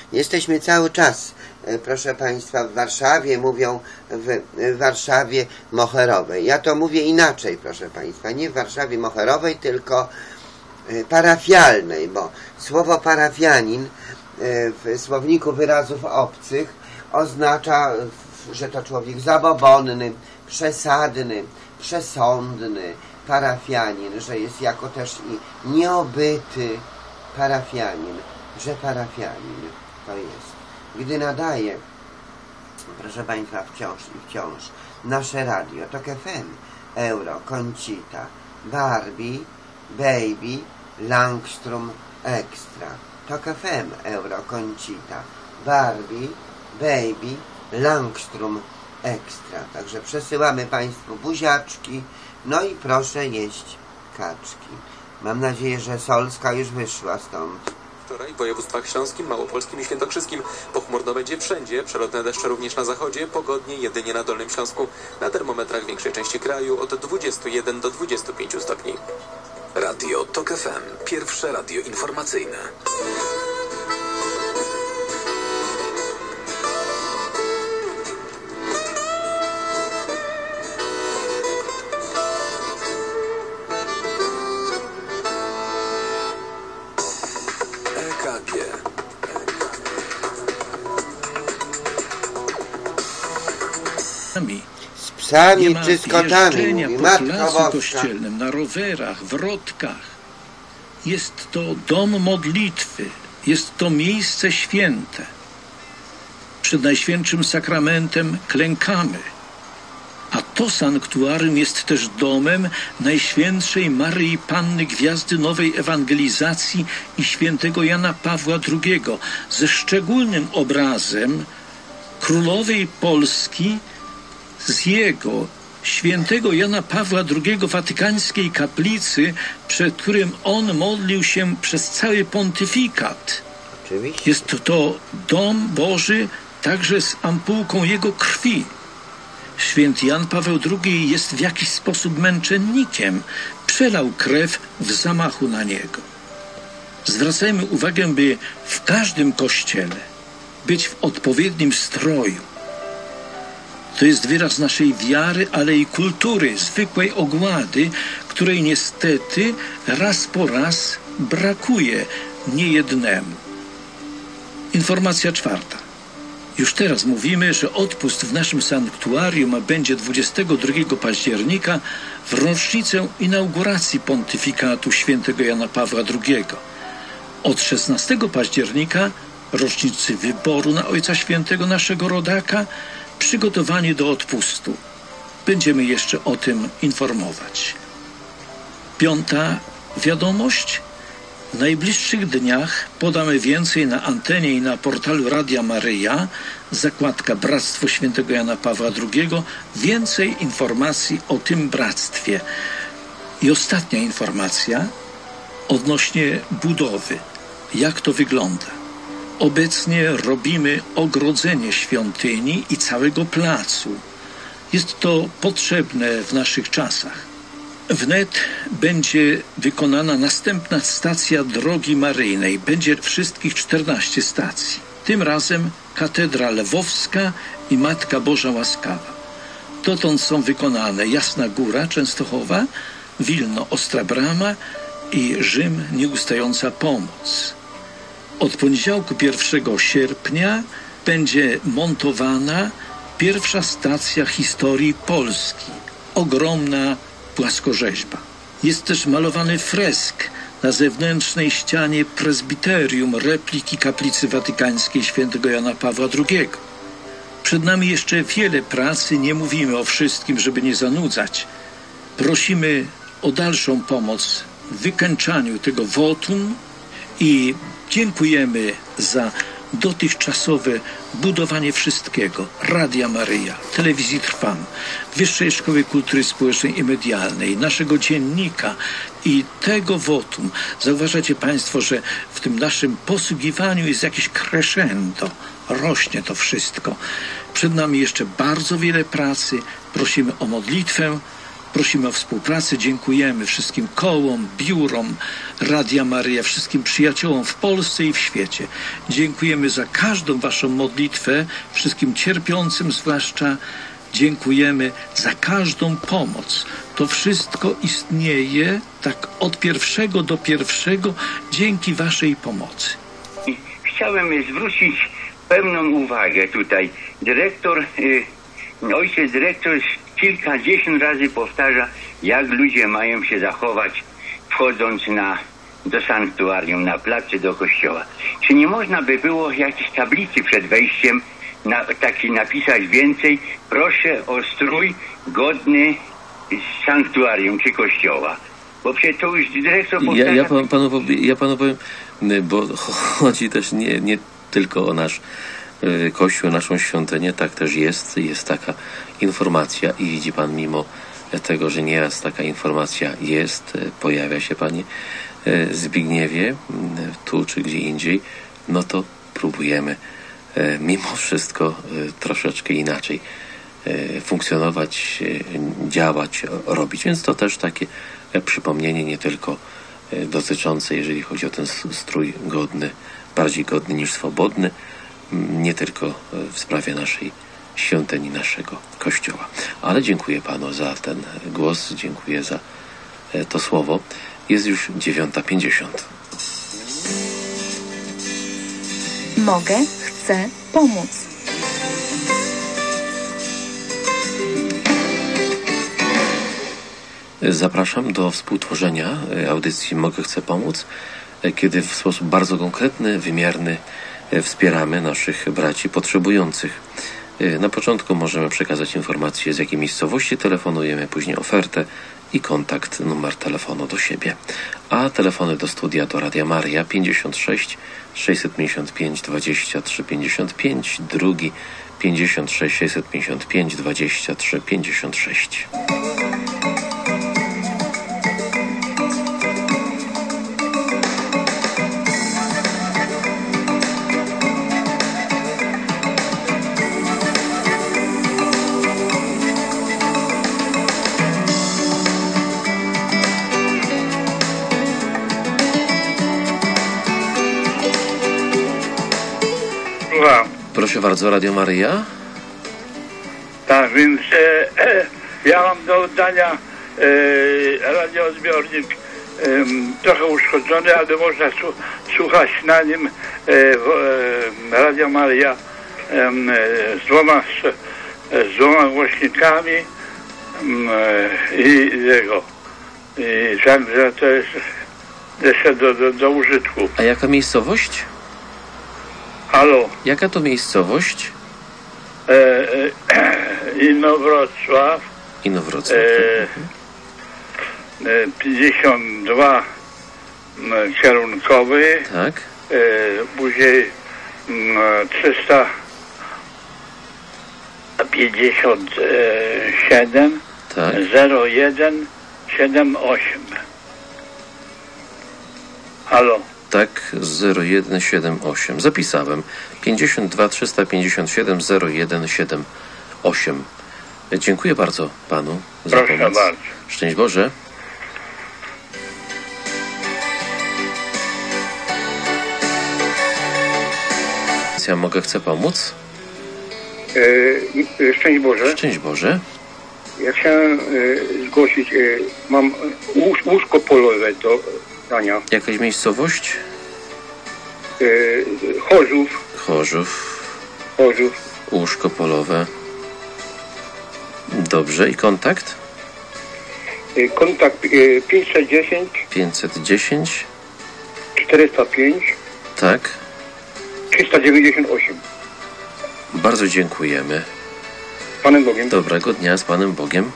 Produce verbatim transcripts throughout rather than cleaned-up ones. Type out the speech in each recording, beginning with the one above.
Jesteśmy cały czas, proszę Państwa, w Warszawie, mówią w, w Warszawie Moherowej. Ja to mówię inaczej, proszę Państwa, nie w Warszawie Moherowej, tylko parafialnej, bo słowo parafianin w słowniku wyrazów obcych oznacza, że to człowiek zabobonny, przesadny, przesądny, parafianin, że jest jako też i nieobyty parafianin, że parafianin to jest. Gdy nadaje, proszę Państwa, wciąż i wciąż nasze radio, to K F M, Euro, Concita, Barbie, Baby, Langstrom, Extra. To K F M, Euro, Concita, Barbie, Baby, Langstrom, Extra. Także przesyłamy Państwu buziaczki, no i proszę jeść kaczki. Mam nadzieję, że Solska już wyszła stąd. Wczoraj w województwach śląskim, małopolskim i świętokrzyskim pochmurno będzie wszędzie, przelotne deszcze również na zachodzie, pogodnie jedynie na Dolnym Śląsku. Na termometrach większej części kraju od dwudziestu jeden do dwudziestu pięciu stopni. Radio TOK F M. Pierwsze radio informacyjne. Z psami czy z kotami, mówi po placu kościelnym, na rowerach, w Rodkach. Jest to dom modlitwy, jest to miejsce święte. Przed Najświętszym Sakramentem klękamy. A to sanktuarium jest też domem Najświętszej Maryi Panny Gwiazdy Nowej Ewangelizacji i świętego Jana Pawła drugiego, ze szczególnym obrazem królowej Polski z jego, świętego Jana Pawła drugiego, watykańskiej kaplicy, przed którym on modlił się przez cały pontyfikat. Oczywiście. Jest to dom Boży także z ampułką jego krwi. Święty Jan Paweł drugi jest w jakiś sposób męczennikiem. Przelał krew w zamachu na niego. Zwracajmy uwagę, by w każdym kościele być w odpowiednim stroju. To jest wyraz naszej wiary, ale i kultury, zwykłej ogłady, której niestety raz po raz brakuje niejednemu. Informacja czwarta. Już teraz mówimy, że odpust w naszym sanktuarium będzie dwudziestego drugiego października w rocznicę inauguracji pontyfikatu świętego Jana Pawła drugiego. Od szesnastego października, rocznicy wyboru na Ojca Świętego naszego rodaka, przygotowanie do odpustu. Będziemy jeszcze o tym informować. Piąta wiadomość. W najbliższych dniach podamy więcej na antenie i na portalu Radia Maryja, zakładka Bractwo Świętego Jana Pawła drugiego, więcej informacji o tym bractwie. I ostatnia informacja odnośnie budowy. Jak to wygląda? Obecnie robimy ogrodzenie świątyni i całego placu. Jest to potrzebne w naszych czasach. Wnet będzie wykonana następna stacja Drogi Maryjnej. Będzie wszystkich czternaście stacji. Tym razem Katedra Lwowska i Matka Boża Łaskawa. Dotąd są wykonane Jasna Góra Częstochowa, Wilno Ostra Brama i Rzym Nieustająca Pomoc. Od poniedziałku pierwszego sierpnia będzie montowana pierwsza stacja historii Polski. Ogromna płaskorzeźba. Jest też malowany fresk na zewnętrznej ścianie prezbiterium repliki kaplicy watykańskiej świętego Jana Pawła drugiego. Przed nami jeszcze wiele pracy, nie mówimy o wszystkim, żeby nie zanudzać. Prosimy o dalszą pomoc w wykańczaniu tego wotum i dziękujemy za dotychczasowe budowanie wszystkiego. Radia Maryja, Telewizji Trwam, Wyższej Szkoły Kultury Społecznej i Medialnej, naszego dziennika i tego wotum. Zauważacie Państwo, że w tym naszym posługiwaniu jest jakieś crescendo. Rośnie to wszystko. Przed nami jeszcze bardzo wiele pracy. Prosimy o modlitwę Prosimy o współpracę, dziękujemy wszystkim kołom, biurom Radia Maryja, wszystkim przyjaciołom w Polsce i w świecie. Dziękujemy za każdą waszą modlitwę, wszystkim cierpiącym zwłaszcza. Dziękujemy za każdą pomoc. To wszystko istnieje tak od pierwszego do pierwszego dzięki waszej pomocy. Chciałem zwrócić pewną uwagę tutaj. Dyrektor, y, ojciec dyrektor kilkadziesiąt razy powtarza, jak ludzie mają się zachować, wchodząc na, do sanktuarium, na plac czy do kościoła. Czy nie można by było jakiejś tablicy przed wejściem na, taki napisać więcej? Proszę o strój godny sanktuarium czy kościoła. Bo przecież to już dyrektor powtarza... Ja, ja, pan, panu, ja panu powiem, bo chodzi też nie, nie tylko o nasz Kościół, naszą świątynię, tak też jest, jest taka informacja i widzi pan, mimo tego, że nieraz taka informacja jest, pojawia się, panie Zbigniewie, tu czy gdzie indziej, no to próbujemy mimo wszystko troszeczkę inaczej funkcjonować, działać, robić, więc to też takie przypomnienie nie tylko dotyczące, jeżeli chodzi o ten strój godny, bardziej godny niż swobodny, nie tylko w sprawie naszej świątyni, naszego kościoła. Ale dziękuję panu za ten głos, dziękuję za to słowo. Jest już dziewiąta pięćdziesiąt. Mogę, chcę pomóc. Zapraszam do współtworzenia audycji Mogę, chcę pomóc, kiedy w sposób bardzo konkretny, wymierny wspieramy naszych braci potrzebujących. Na początku możemy przekazać informację, z jakiej miejscowości telefonujemy, później ofertę i kontakt, numer telefonu do siebie. A telefony do studia do Radia Maryja pięćdziesiąt sześć sześćset pięćdziesiąt pięć dwadzieścia trzy pięćdziesiąt pięć, drugi pięćdziesiąt sześć sześćset pięćdziesiąt pięć dwadzieścia trzy pięćdziesiąt sześć. Proszę bardzo, Radio Maryja. Tak, więc e, e, ja mam do oddania e, radioodbiornik e, trochę uszkodzony, ale można su, słuchać na nim e, w, e, Radio Maryja e, z, dwoma, z, z dwoma głośnikami e, i jego. I także to jest jeszcze do, do, do użytku. A jaka miejscowość? Halo? Jaka to miejscowość? E, e, Inowrocław. Inowrocław. E, e, pięćdziesiąt dwa m, kierunkowy. Tak. E, później m, trzysta pięćdziesiąt siedem. Tak. zero jeden siedem osiem. Halo? Tak, zero jeden siedem osiem. Zapisałem. pięćdziesiąt dwa trzysta pięćdziesiąt siedem zero jeden siedem osiem. Dziękuję bardzo panu za Proszę pomoc. bardzo. Szczęść Boże. Ja mogę, chcę pomóc? E, szczęść Boże. Szczęść Boże. Ja chciałem e, zgłosić, e, mam łóż, łóżko polowe do dania. Jakaś miejscowość? E, Chorzów. Chorzów. Chorzów. Łóżko polowe. Dobrze. I kontakt? E, kontakt e, pięćset dziesięć. pięćset dziesięć. czterysta pięć. Tak. trzysta dziewięćdziesiąt osiem. Bardzo dziękujemy. Z Panem Bogiem. Dobrego dnia, z Panem Bogiem.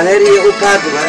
galerie upadłe.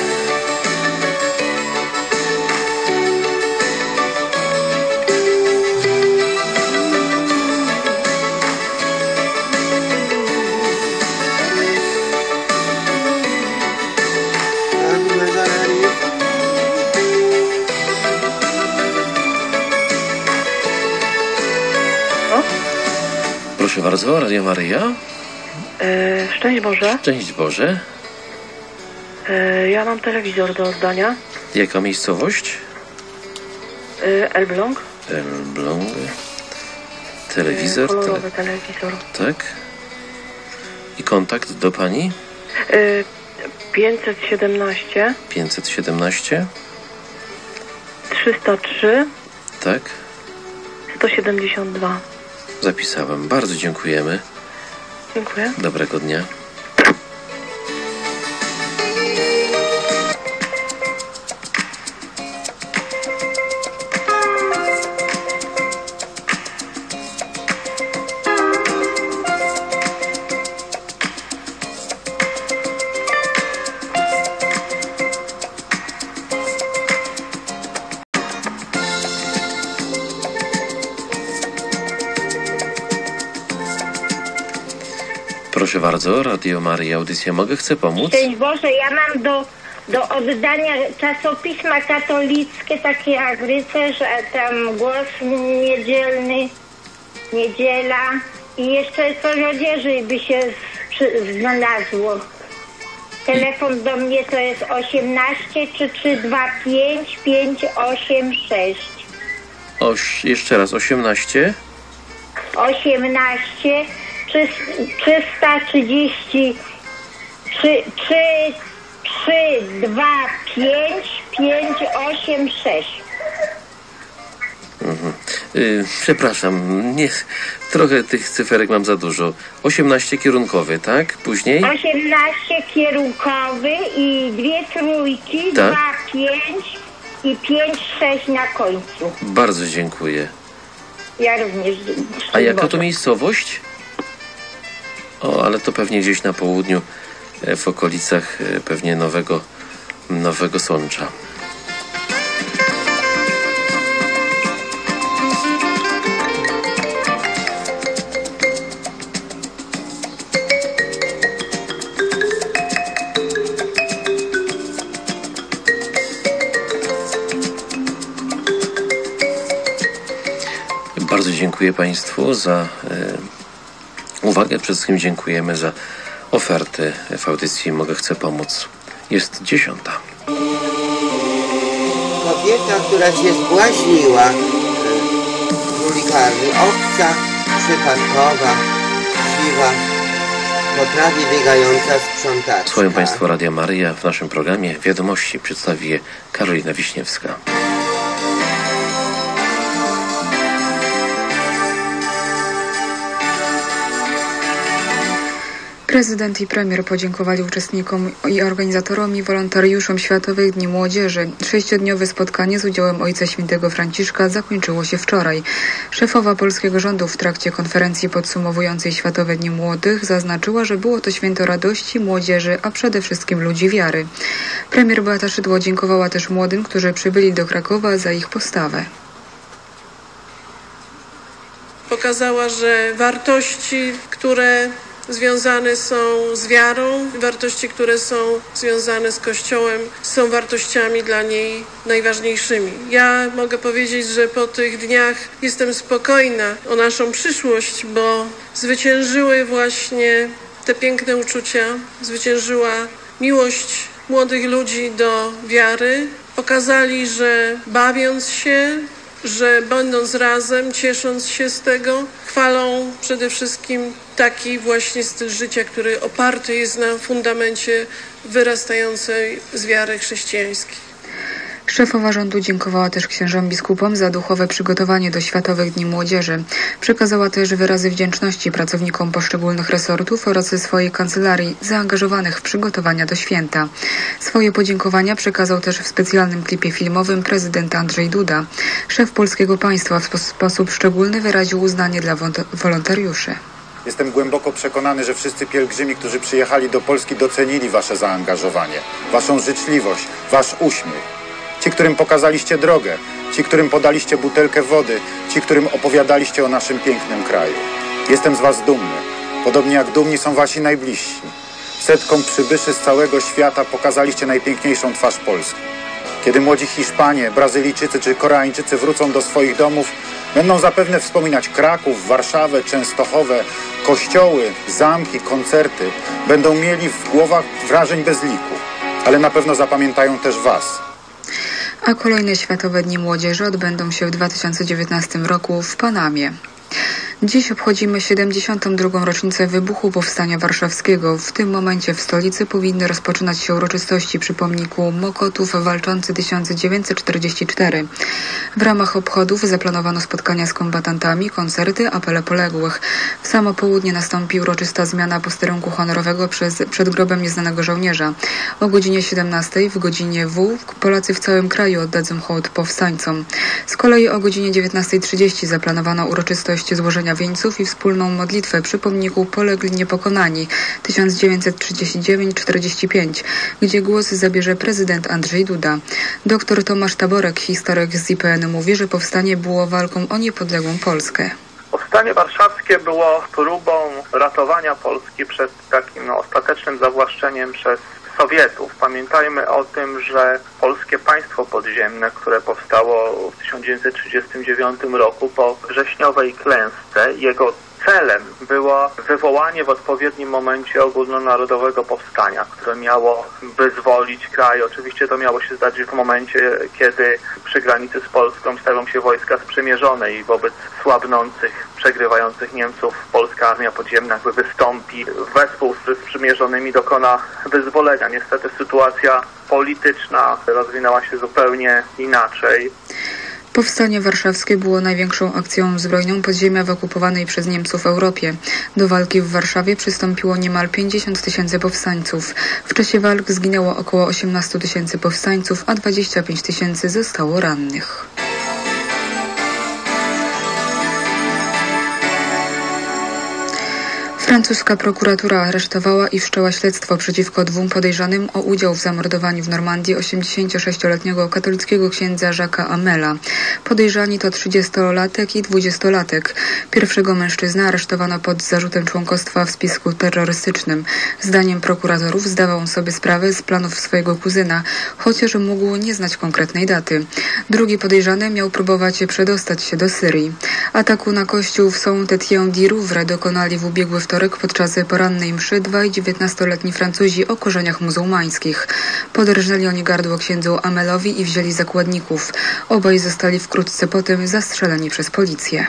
Proszę bardzo, Radio Maryja. E, szczęść Boże. Szczęść Boże. E, ja mam telewizor do oddania. Jaka miejscowość? E, Elbląg. Elbląg. Telewizor. E, kolorowy tele... telewizor. Tak. I kontakt do pani? E, pięćset siedemnaście. pięćset siedemnaście. trzysta trzy. Tak. sto siedemdziesiąt dwa. Zapisałem. Bardzo dziękujemy. Dziękuję. Dobrego dnia. Proszę bardzo, Radio Maryja, audycja Mogę, chcę pomóc? Szczęść Boże, ja mam do, do oddania czasopisma katolickie, takie jak rycerz, a tam głos niedzielny, niedziela i jeszcze coś odzieży by się przy, znalazło. Telefon do mnie to jest osiemnaście trzy trzy dwa pięć pięć osiem sześć. Oś, jeszcze raz, osiemnaście. osiemnaście trzysta trzydzieści trzy trzy dwa pięć pięć osiem sześć. Mhm. Yy, przepraszam, nie, trochę tych cyferek mam za dużo. osiemnaście kierunkowy, tak? Później? osiemnaście kierunkowy i dwie trójki, tak? dwa pięć i pięć sześć na końcu. Bardzo dziękuję. Ja również. A jaka to miejscowość? O, ale to pewnie gdzieś na południu, w okolicach pewnie Nowego, Nowego Sącza. Bardzo dziękuję Państwu za e, uwagę. Przede wszystkim dziękujemy za oferty w audycji Mogę, chcę pomóc. Jest dziesiąta. Kobieta, która się zbłaźniła w królikarni, obca, przypadkowa, siwa, po trawie biegająca sprzątaczka. Słuchają Państwo Radia Maryja. W naszym programie Wiadomości przedstawi je Karolina Wiśniewska. Prezydent i premier podziękowali uczestnikom i organizatorom i wolontariuszom Światowych Dni Młodzieży. Sześciodniowe spotkanie z udziałem Ojca Świętego Franciszka zakończyło się wczoraj. Szefowa polskiego rządu w trakcie konferencji podsumowującej Światowe Dni Młodych zaznaczyła, że było to święto radości, młodzieży, a przede wszystkim ludzi wiary. Premier Beata Szydło dziękowała też młodym, którzy przybyli do Krakowa, za ich postawę. Pokazała, że wartości, które związane są z wiarą, wartości, które są związane z Kościołem, są wartościami dla niej najważniejszymi. Ja mogę powiedzieć, że po tych dniach jestem spokojna o naszą przyszłość, bo zwyciężyły właśnie te piękne uczucia, zwyciężyła miłość młodych ludzi do wiary. Pokazali, że bawiąc się, że będąc razem, ciesząc się z tego, chwalą przede wszystkim taki właśnie styl życia, który oparty jest na fundamencie wyrastającej z wiary chrześcijańskiej. Szefowa rządu dziękowała też księżom biskupom za duchowe przygotowanie do Światowych Dni Młodzieży. Przekazała też wyrazy wdzięczności pracownikom poszczególnych resortów oraz swojej kancelarii zaangażowanych w przygotowania do święta. Swoje podziękowania przekazał też w specjalnym klipie filmowym prezydent Andrzej Duda. Szef polskiego państwa w sposób szczególny wyraził uznanie dla wolontariuszy. Jestem głęboko przekonany, że wszyscy pielgrzymi, którzy przyjechali do Polski, docenili wasze zaangażowanie, waszą życzliwość, wasz uśmiech. Ci, którym pokazaliście drogę, ci, którym podaliście butelkę wody, ci, którym opowiadaliście o naszym pięknym kraju. Jestem z was dumny, podobnie jak dumni są wasi najbliżsi. Setkom przybyszy z całego świata pokazaliście najpiękniejszą twarz Polski. Kiedy młodzi Hiszpanie, Brazylijczycy czy Koreańczycy wrócą do swoich domów, będą zapewne wspominać Kraków, Warszawę, Częstochowę, kościoły, zamki, koncerty. Będą mieli w głowach wrażeń bez liku, ale na pewno zapamiętają też was. A kolejne Światowe Dni Młodzieży odbędą się w dwa tysiące dziewiętnastym roku w Panamie. Dziś obchodzimy siedemdziesiątą drugą rocznicę wybuchu Powstania Warszawskiego. W tym momencie w stolicy powinny rozpoczynać się uroczystości przy pomniku Mokotów walczący tysiąc dziewięćset czterdziesty czwarty. W ramach obchodów zaplanowano spotkania z kombatantami, koncerty, apele poległych. W samo południe nastąpi uroczysta zmiana posterunku honorowego przez, przed grobem nieznanego żołnierza. O godzinie siedemnastej w godzinie W Polacy w całym kraju oddadzą hołd powstańcom. Z kolei o godzinie dziewiętnastej trzydzieści zaplanowano uroczystość złożenia wieńców i wspólną modlitwę przy pomniku Polegli Niepokonani tysiąc dziewięćset trzydziesty dziewiąty czterdziesty piąty, gdzie głos zabierze prezydent Andrzej Duda. Doktor Tomasz Taborek, historyk z I P N, mówi, że powstanie było walką o niepodległą Polskę. Powstanie warszawskie było próbą ratowania Polski przed takim no, ostatecznym zawłaszczeniem przez Sowietów. Pamiętajmy o tym, że polskie państwo podziemne, które powstało w tysiąc dziewięćset trzydziestym dziewiątym roku po wrześniowej klęsce, jego celem było wywołanie w odpowiednim momencie ogólnonarodowego powstania, które miało wyzwolić kraj. Oczywiście to miało się zdarzyć w momencie, kiedy przy granicy z Polską stawią się wojska sprzymierzone i wobec słabnących, przegrywających Niemców polska armia podziemna jakby wystąpi wespół z sprzymierzonymi, dokona wyzwolenia. Niestety sytuacja polityczna rozwinęła się zupełnie inaczej. Powstanie warszawskie było największą akcją zbrojną podziemia w okupowanej przez Niemców Europie. Do walki w Warszawie przystąpiło niemal pięćdziesiąt tysięcy powstańców. W czasie walk zginęło około osiemnaście tysięcy powstańców, a dwadzieścia pięć tysięcy zostało rannych. Francuska prokuratura aresztowała i wszczęła śledztwo przeciwko dwóm podejrzanym o udział w zamordowaniu w Normandii osiemdziesięciosześcioletniego katolickiego księdza Jacques'a Hamela. Podejrzani to trzydziestolatek i dwudziestolatek. Pierwszego mężczyznę aresztowano pod zarzutem członkostwa w spisku terrorystycznym. Zdaniem prokuratorów zdawał on sobie sprawę z planów swojego kuzyna, chociaż mógł nie znać konkretnej daty. Drugi podejrzany miał próbować przedostać się do Syrii. Ataku na kościół w Saint-Étienne-du-Rouvre dokonali w ubiegły wtorek podczas porannej mszy dwaj dziewiętnastoletni Francuzi o korzeniach muzułmańskich. Poderżnęli oni gardło księdzu Hamelowi i wzięli zakładników. Obaj zostali wkrótce potem zastrzeleni przez policję.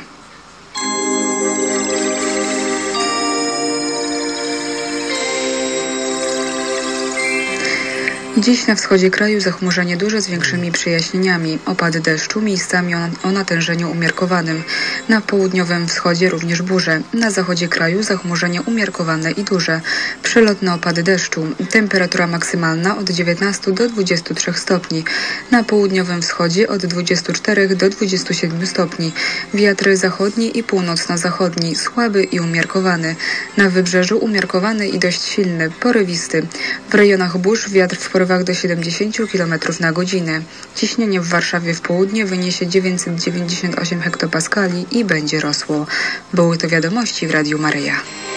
Dziś na wschodzie kraju zachmurzenie duże z większymi przejaśnieniami. Opady deszczu, miejscami o natężeniu umiarkowanym. Na południowym wschodzie również burze. Na zachodzie kraju zachmurzenie umiarkowane i duże. Przelotne opady deszczu. Temperatura maksymalna od dziewiętnastu do dwudziestu trzech stopni. Na południowym wschodzie od dwudziestu czterech do dwudziestu siedmiu stopni. Wiatr zachodni i północno-zachodni, słaby i umiarkowany. Na wybrzeżu umiarkowany i dość silny, porywisty. W rejonach burz wiatr w porywach do siedemdziesięciu kilometrów na godzinę. Ciśnienie w Warszawie w południe wyniesie dziewięćset dziewięćdziesiąt osiem hektopaskali i będzie rosło. Były to wiadomości w Radiu Maryja.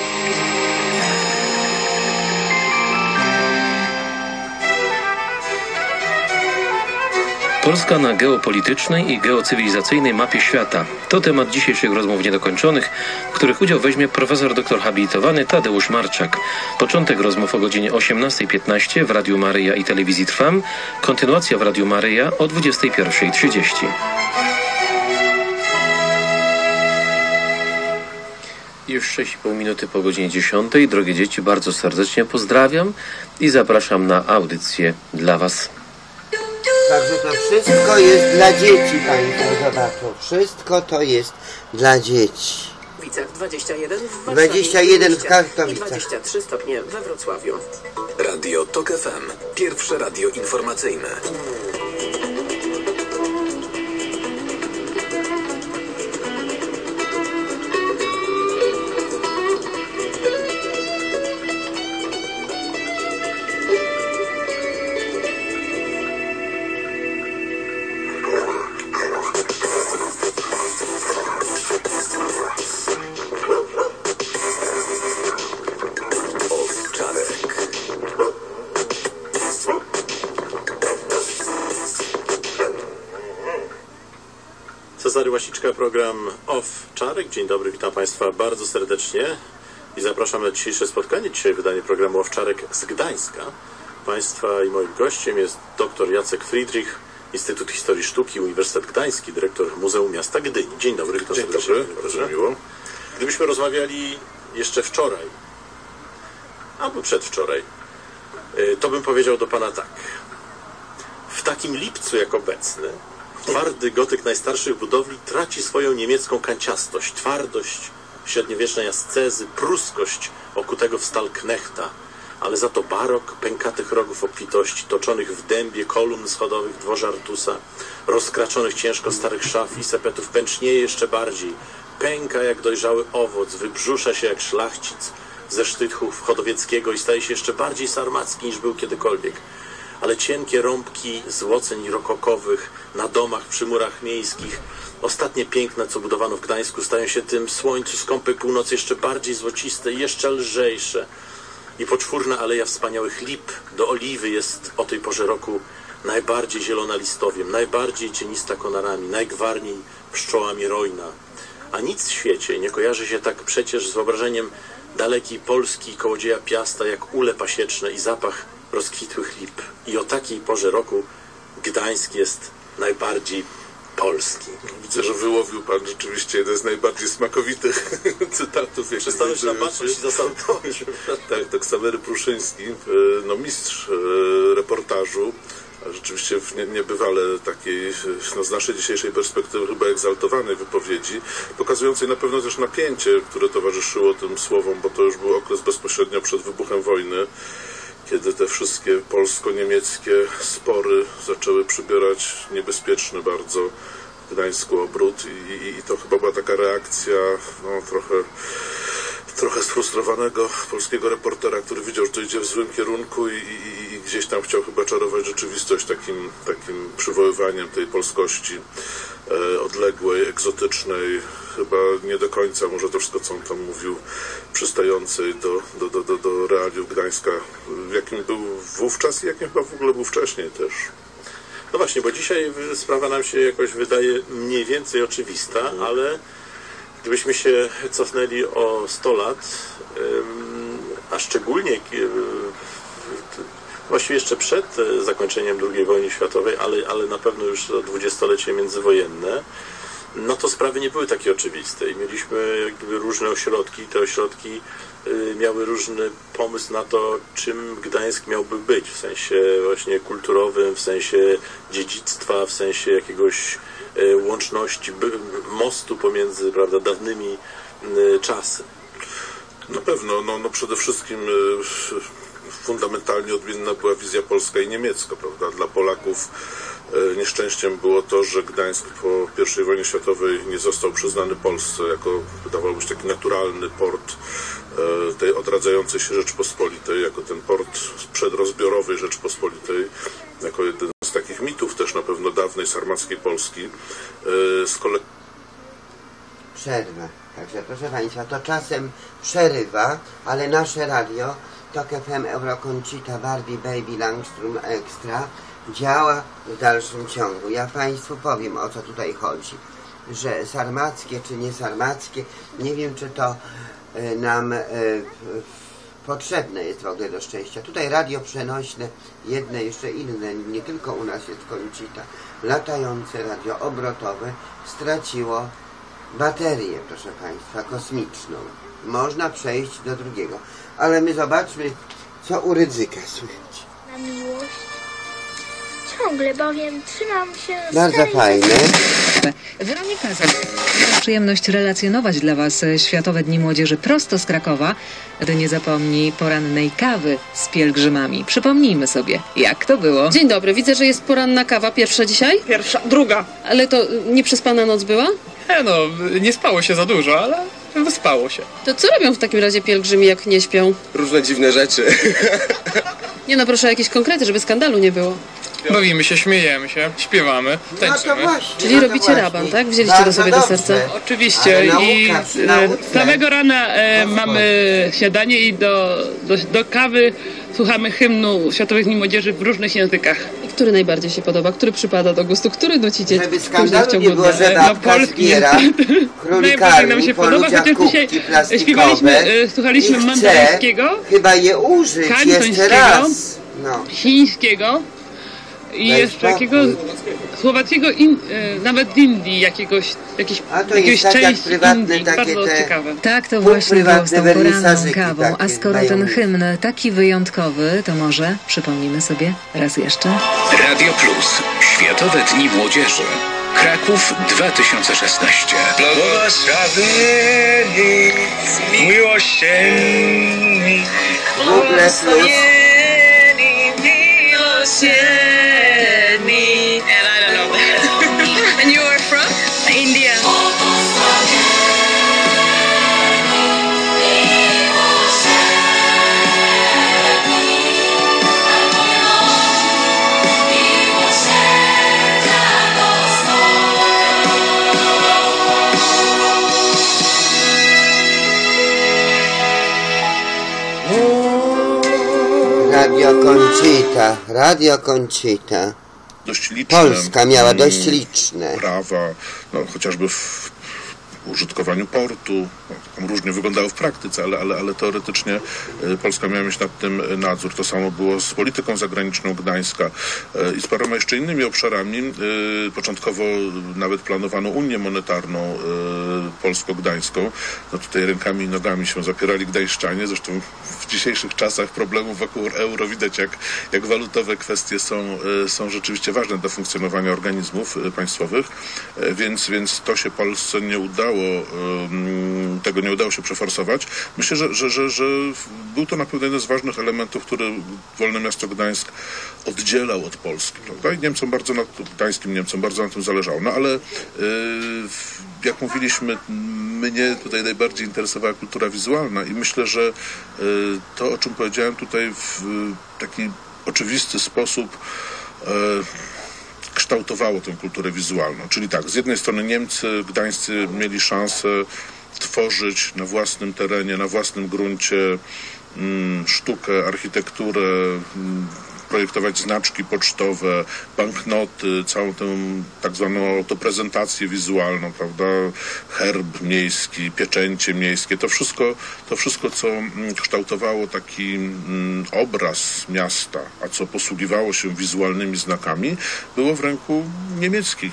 Polska na geopolitycznej i geocywilizacyjnej mapie świata. To temat dzisiejszych rozmów niedokończonych, w których udział weźmie profesor doktor habilitowany Tadeusz Marczak. Początek rozmów o godzinie osiemnastej piętnaście w Radiu Maryja i Telewizji Trwam. Kontynuacja w Radiu Maryja o dwudziestej pierwszej trzydzieści. Już sześć i pół minuty po godzinie dziesiątej. Drogie dzieci, bardzo serdecznie pozdrawiam i zapraszam na audycję dla Was. Także to wszystko jest dla dzieci, Państwo zobaczą. Wszystko to jest dla dzieci. W Katowicach dwadzieścia jeden, w Warszawie dwadzieścia jeden w Katowicach i dwadzieścia trzy stopnie we Wrocławiu. Radio Tok F M. Pierwsze radio informacyjne. Cezary Łasiczka, program Off Czarek. Dzień dobry, witam Państwa bardzo serdecznie i zapraszam na dzisiejsze spotkanie. Dzisiaj wydanie programu Off Czarek z Gdańska. Państwa i moim gościem jest dr Jacek Friedrich, Instytut Historii Sztuki, Uniwersytet Gdański, dyrektor Muzeum Miasta Gdyni. Dzień dobry, witam Dzień serdecznie. dobry, bardzo miło. Gdybyśmy rozmawiali jeszcze wczoraj, albo przedwczoraj, to bym powiedział do Pana tak. W takim lipcu jak obecny twardy gotyk najstarszych budowli traci swoją niemiecką kanciastość, twardość średniowiecznej ascezy, pruskość okutego w stal knechta, ale za to barok pękatych rogów obfitości, toczonych w dębie kolumn schodowych w dworze Artusa, rozkraczonych ciężko starych szaf i sepetów pęcznieje jeszcze bardziej, pęka jak dojrzały owoc, wybrzusza się jak szlachcic ze sztychów chodowieckiego i staje się jeszcze bardziej sarmacki niż był kiedykolwiek. Ale cienkie rąbki złoceń rokokowych na domach przy murach miejskich, ostatnie piękne, co budowano w Gdańsku, stają się tym słońcu skąpej północy jeszcze bardziej złociste i jeszcze lżejsze. I poczwórna aleja wspaniałych lip do oliwy jest o tej porze roku najbardziej zielona listowiem, najbardziej cienista konarami, najgwarniej pszczołami rojna. A nic w świecie nie kojarzy się tak przecież z wyobrażeniem dalekiej Polski kołodzieja Piasta jak ule pasieczne i zapach rozkwitłych lip. I o takiej porze roku Gdańsk jest najbardziej polski. Widzę, że wyłowił Pan rzeczywiście jeden z najbardziej smakowitych cytatów. Przestanąć na baczność i zasadować. Tak, to Ksawery Pruszyński, no mistrz reportażu, a rzeczywiście w nie, niebywale takiej, no z naszej dzisiejszej perspektywy chyba egzaltowanej wypowiedzi, pokazującej na pewno też napięcie, które towarzyszyło tym słowom, bo to już był okres bezpośrednio przed wybuchem wojny, kiedy te wszystkie polsko-niemieckie spory zaczęły przybierać niebezpieczny bardzo w Gdańsku obrót i, i, i to chyba była taka reakcja no, trochę, trochę sfrustrowanego polskiego reportera, który widział, że to idzie w złym kierunku i, i, i gdzieś tam chciał chyba czarować rzeczywistość takim, takim przywoływaniem tej polskości e, odległej, egzotycznej, chyba nie do końca może to wszystko, co on tam mówił, przystającej do, do, do, do, do realiów Gdańska, jakim był wówczas i jakim chyba w ogóle był wcześniej też. No właśnie, bo dzisiaj sprawa nam się jakoś wydaje mniej więcej oczywista, mhm. ale gdybyśmy się cofnęli o sto lat, a szczególnie właściwie jeszcze przed zakończeniem drugiej wojny światowej, ale, ale na pewno już dwudziestolecie międzywojenne, no to sprawy nie były takie oczywiste i mieliśmy jakby różne ośrodki. Te ośrodki miały różny pomysł na to, czym Gdańsk miałby być, w sensie właśnie kulturowym, w sensie dziedzictwa, w sensie jakiegoś łączności, mostu pomiędzy, prawda, dawnymi czasy. Na pewno, no, no przede wszystkim fundamentalnie odmienna była wizja polska i niemiecka, prawda? Dla Polaków nieszczęściem było to, że Gdańsk po pierwszej wojnie światowej nie został przyznany Polsce jako, wydawało się, taki naturalny port tej odradzającej się Rzeczpospolitej, jako ten port przedrozbiorowej Rzeczpospolitej, jako jeden z takich mitów też na pewno dawnej sarmackiej Polski. Z kolei Przerwa. Także proszę Państwa, to czasem przerywa, ale nasze radio Tok F M Eurokoncita Barbie Baby Langstrom Extra działa w dalszym ciągu. Ja Państwu powiem, o co tutaj chodzi. Że sarmackie czy nie sarmackie, nie wiem, czy to y, nam y, y, potrzebne jest w ogóle do szczęścia. Tutaj radio przenośne, jedne jeszcze inne, nie tylko u nas jest Koncita, latające radio obrotowe straciło baterię, proszę Państwa, kosmiczną. Można przejść do drugiego. Ale my zobaczmy, co u Rydzyka słychać. Na miłość. Ciągle bowiem trzymam się... Bardzo fajne. Weronika, mam przyjemność relacjonować dla Was Światowe Dni Młodzieży prosto z Krakowa. Gdy nie zapomnij porannej kawy z pielgrzymami. Przypomnijmy sobie, jak to było. Dzień dobry, widzę, że jest poranna kawa. Pierwsza dzisiaj? Pierwsza, druga. Ale to nieprzespana noc była? E no, nie spało się za dużo, ale wyspało się. To co robią w takim razie pielgrzymi, jak nie śpią? Różne dziwne rzeczy. Nie no, proszę o jakieś konkrety, żeby skandalu nie było. Bawimy się, śmiejemy się, śpiewamy, tańczymy. No właśnie, Czyli no robicie właśnie. raban, tak? Wzięliście to sobie Bardzo do serca? dobrze. Oczywiście. Nauka, I nauka. samego rana e, mamy śniadanie i do, do, do kawy słuchamy hymnu Światowych Dni Młodzieży w różnych językach. Który najbardziej się podoba? Który przypada do gustu? Który nucicie Żeby później w skandalu ciągu nie było, dnia? że babka zbiera Najbardziej nam się królikarni po podoba, ludziach chociaż dzisiaj kubki plastikowe śpiewaliśmy, e, słuchaliśmy i chce mandaryńskiego, chyba je użyć kantońskiego, jeszcze raz. No. chińskiego i Daj jeszcze spokój. jakiego słowackiego, in, e, nawet z Indii, jakiegoś, jakieś, A to jakiegoś jest tak jak części prywatne Indii. takie Bardzo te- ciekawe. Tak to Pół właśnie było z prywatne tą poranną wernisażyki kawą. A takie skoro mają ten mieć. hymn taki wyjątkowy, to może przypomnimy sobie raz jeszcze. Radio Plus. Światowe Dni Młodzieży. Kraków dwa tysiące szesnaście. Błogosławieni, miłosierni, Google Plus. miłosierni. And I don't know that. And you are from? India. Radio Conchita, Radio Conchita. Dość liczne. Polska miała mm, dość liczne. prawa, no, chociażby w użytkowaniu portu. No, tam różnie wyglądało w praktyce, ale, ale, ale teoretycznie e, Polska miała mieć nad tym nadzór. To samo było z polityką zagraniczną Gdańska e, i z paroma jeszcze innymi obszarami. E, początkowo nawet planowano Unię Monetarną e, polsko-gdańską. No tutaj rękami i nogami się zapierali gdańszczanie. Zresztą w dzisiejszych czasach problemów wokół euro widać, jak, jak walutowe kwestie są, e, są rzeczywiście ważne dla funkcjonowania organizmów e, państwowych. E, więc, więc to się Polsce nie udało, e, tego nie udało się przeforsować. Myślę, że, że, że, że był to na pewno jeden z ważnych elementów, który Wolne Miasto Gdańsk oddzielał od Polski. Prawda? I Niemcom bardzo na, gdańskim Niemcom bardzo na tym zależało. No ale e, jak mówiliśmy, mnie tutaj najbardziej interesowała kultura wizualna i myślę, że e, to, o czym powiedziałem tutaj w taki oczywisty sposób e, kształtowało tę kulturę wizualną. Czyli tak, z jednej strony Niemcy, Gdańscy mieli szansę tworzyć na własnym terenie, na własnym gruncie mm, sztukę, architekturę, mm, projektować znaczki pocztowe, banknoty, całą tę tak zwaną autoprezentację wizualną, prawda, herb miejski, pieczęcie miejskie, to wszystko, to wszystko co kształtowało taki mm, obraz miasta, a co posługiwało się wizualnymi znakami, było w ręku niemieckich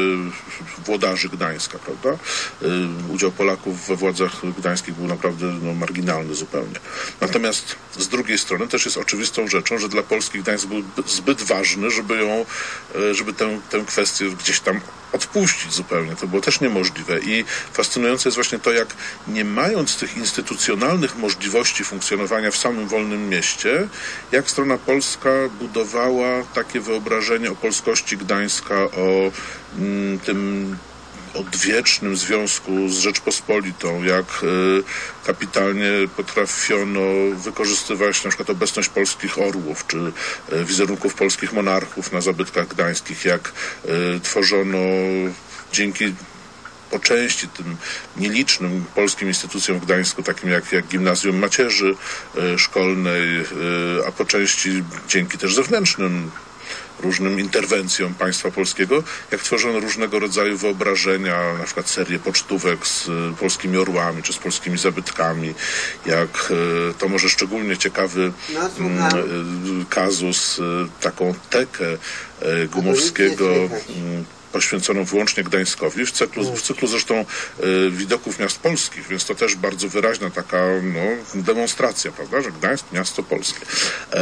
y, włodarzy Gdańska, prawda. Y, udział Polaków we władzach gdańskich był naprawdę no, marginalny zupełnie. Natomiast z drugiej strony też jest oczywistą rzeczą, że dla Polski Gdańsk był zbyt ważny, żeby ją, żeby tę, tę kwestię gdzieś tam odpuścić zupełnie. To było też niemożliwe i fascynujące jest właśnie to, jak nie mając tych instytucjonalnych możliwości funkcjonowania w samym wolnym mieście, jak strona polska budowała takie wyobrażenie o polskości Gdańska, o mm, tym odwiecznym związku z Rzeczpospolitą, jak y, kapitalnie potrafiono wykorzystywać na przykład obecność polskich orłów, czy y, wizerunków polskich monarchów na zabytkach gdańskich, jak y, tworzono dzięki po części tym nielicznym polskim instytucjom w Gdańsku, takim jak, jak Gimnazjum Macierzy y, Szkolnej, y, a po części dzięki też zewnętrznym różnym interwencjom państwa polskiego, jak tworzono różnego rodzaju wyobrażenia, na przykład serię pocztówek z y, polskimi orłami, czy z polskimi zabytkami, jak y, to może szczególnie ciekawy No, y, kazus, y, taką tekę y, Gumowskiego, poświęconą wyłącznie Gdańskowi, w cyklu, w cyklu zresztą y, widoków miast polskich, więc to też bardzo wyraźna taka no, demonstracja, prawda, że Gdańsk, miasto polskie. E,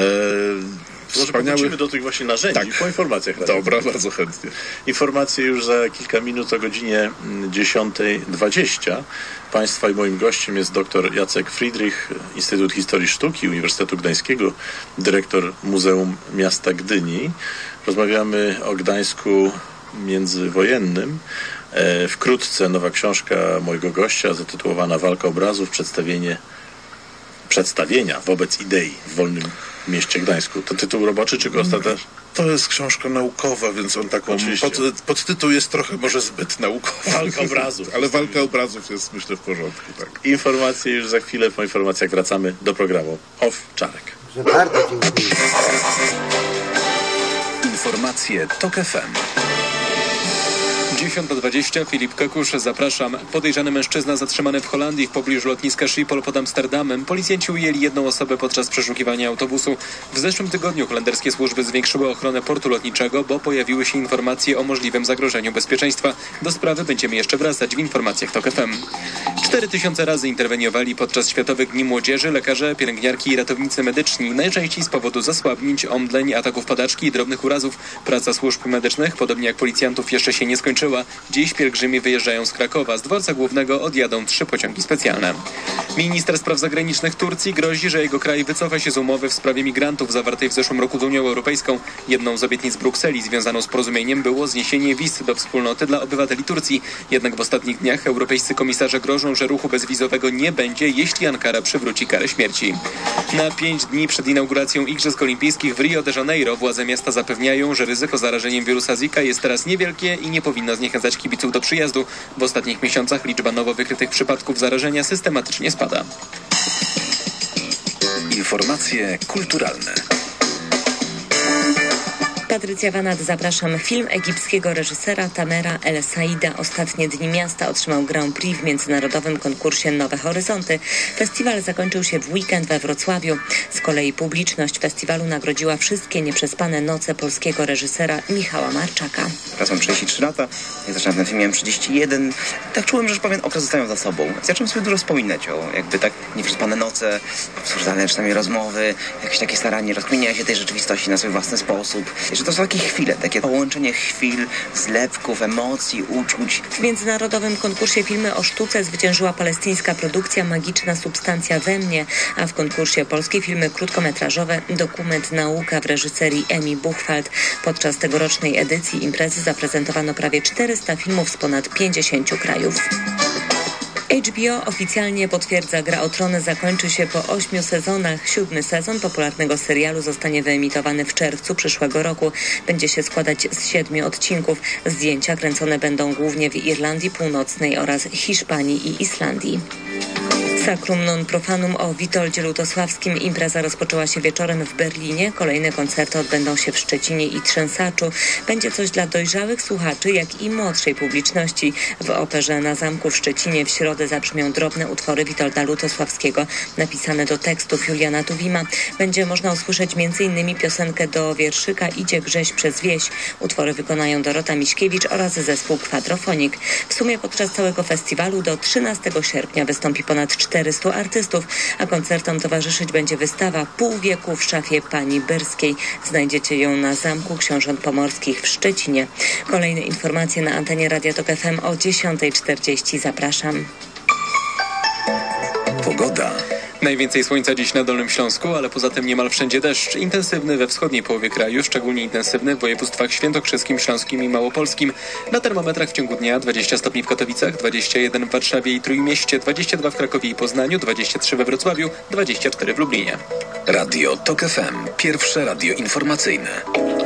Może wrócimy do tych właśnie narzędzi tak. po informacjach. Dobra, bardzo chętnie. Informacje już za kilka minut o godzinie dziesiąta dwadzieścia. Państwa i moim gościem jest dr Jacek Friedrich, Instytut Historii Sztuki Uniwersytetu Gdańskiego, dyrektor Muzeum Miasta Gdyni. Rozmawiamy o Gdańsku międzywojennym. E, wkrótce nowa książka mojego gościa zatytułowana Walka obrazów, przedstawienie przedstawienia wobec idei w wolnym mieście Gdańsku. To tytuł roboczy czy go ostatecznie? To jest książka naukowa, więc on taką pod, podtytuł jest trochę może zbyt naukowy. Walka obrazów. Ale walka obrazów jest myślę w porządku. Tak. Informacje już za chwilę. Po informacjach wracamy do programu Off Czarek. Bardzo dziękuję. Informacje TOK F M. dziesiąta dwadzieścia, Filip Kakusz, zapraszam. Podejrzany mężczyzna zatrzymany w Holandii w pobliżu lotniska Schiphol pod Amsterdamem. Policjanci ujęli jedną osobę podczas przeszukiwania autobusu. W zeszłym tygodniu holenderskie służby zwiększyły ochronę portu lotniczego, bo pojawiły się informacje o możliwym zagrożeniu bezpieczeństwa. Do sprawy będziemy jeszcze wracać w informacjach TOK F M. Cztery tysiące razy interweniowali podczas Światowych Dni Młodzieży lekarze, pielęgniarki i ratownicy medyczni. Najczęściej z powodu zasłabnięć, omdleń, ataków padaczki i drobnych urazów. Praca służb medycznych, podobnie jak policjantów, jeszcze się nie skończyła. Dziś pielgrzymi wyjeżdżają z Krakowa. Z dworca głównego odjadą trzy pociągi specjalne. Minister spraw zagranicznych Turcji grozi, że jego kraj wycofa się z umowy w sprawie migrantów zawartej w zeszłym roku z Unią Europejską. Jedną z obietnic Brukseli związaną z porozumieniem było zniesienie wiz do wspólnoty dla obywateli Turcji. Jednak w ostatnich dniach europejscy komisarze grożą, że ruchu bezwizowego nie będzie, jeśli Ankara przywróci karę śmierci. Na pięć dni przed inauguracją Igrzysk Olimpijskich w Rio de Janeiro władze miasta zapewniają, że ryzyko zarażeniem wirusa Zika jest teraz niewielkie i nie powinno zniechęcać kibiców do przyjazdu. W ostatnich miesiącach liczba nowo wykrytych przypadków zarażenia systematycznie spada. Informacje kulturalne. Patrycja Wanat, zapraszam. Film egipskiego reżysera Tamera El Saida Ostatnie dni miasta otrzymał Grand Prix w międzynarodowym konkursie Nowe Horyzonty. Festiwal zakończył się w weekend we Wrocławiu. Z kolei publiczność festiwalu nagrodziła wszystkie nieprzespane noce polskiego reżysera Michała Marczaka. Teraz mam trzydzieści trzy lata, ja zaczynałem ten film, miałem trzydzieści jeden. Tak czułem, że już pewien okres zostałem za sobą. Zacząłem sobie dużo wspominać o jakby tak nieprzespane noce, absurdalne czasami rozmowy, jakieś takie staranie rozkminiania się tej rzeczywistości na swój własny sposób. Że to są takie chwile, takie połączenie chwil, zlepków, emocji, uczuć. W międzynarodowym konkursie Filmy o sztuce zwyciężyła palestyńska produkcja Magiczna substancja we mnie, a w konkursie Polskie filmy krótkometrażowe Dokument Nauka w reżyserii Emi Buchwald. Podczas tegorocznej edycji imprezy zaprezentowano prawie czterysta filmów z ponad pięćdziesięciu krajów. H B O oficjalnie potwierdza, Gra o Tron zakończy się po ośmiu sezonach. Siódmy sezon popularnego serialu zostanie wyemitowany w czerwcu przyszłego roku. Będzie się składać z siedmiu odcinków. Zdjęcia kręcone będą głównie w Irlandii Północnej oraz Hiszpanii i Islandii. Sacrum non profanum o Witoldzie Lutosławskim. Impreza rozpoczęła się wieczorem w Berlinie. Kolejne koncerty odbędą się w Szczecinie i Trzęsaczu. Będzie coś dla dojrzałych słuchaczy, jak i młodszej publiczności. W Operze na Zamku w Szczecinie w środę zabrzmią drobne utwory Witolda Lutosławskiego, napisane do tekstów Juliana Tuwima. Będzie można usłyszeć między innymi piosenkę do wierszyka Idzie Grześ przez wieś. Utwory wykonają Dorota Miśkiewicz oraz zespół Quadrofonik. W sumie podczas całego festiwalu do trzynastego sierpnia wystąpi ponad czterystu artystów, a koncertom towarzyszyć będzie wystawa Pół wieku w szafie pani Byrskiej. Znajdziecie ją na Zamku Książąt Pomorskich w Szczecinie. Kolejne informacje na antenie Radia Tok F M o dziesiąta czterdzieści. Zapraszam. Pogoda. Najwięcej słońca dziś na Dolnym Śląsku, ale poza tym niemal wszędzie deszcz. Intensywny we wschodniej połowie kraju, szczególnie intensywny w województwach świętokrzyskim, śląskim i małopolskim. Na termometrach w ciągu dnia dwadzieścia stopni w Katowicach, dwadzieścia jeden w Warszawie i Trójmieście, dwadzieścia dwa w Krakowie i Poznaniu, dwadzieścia trzy we Wrocławiu, dwadzieścia cztery w Lublinie. Radio Tok F M. Pierwsze radio informacyjne.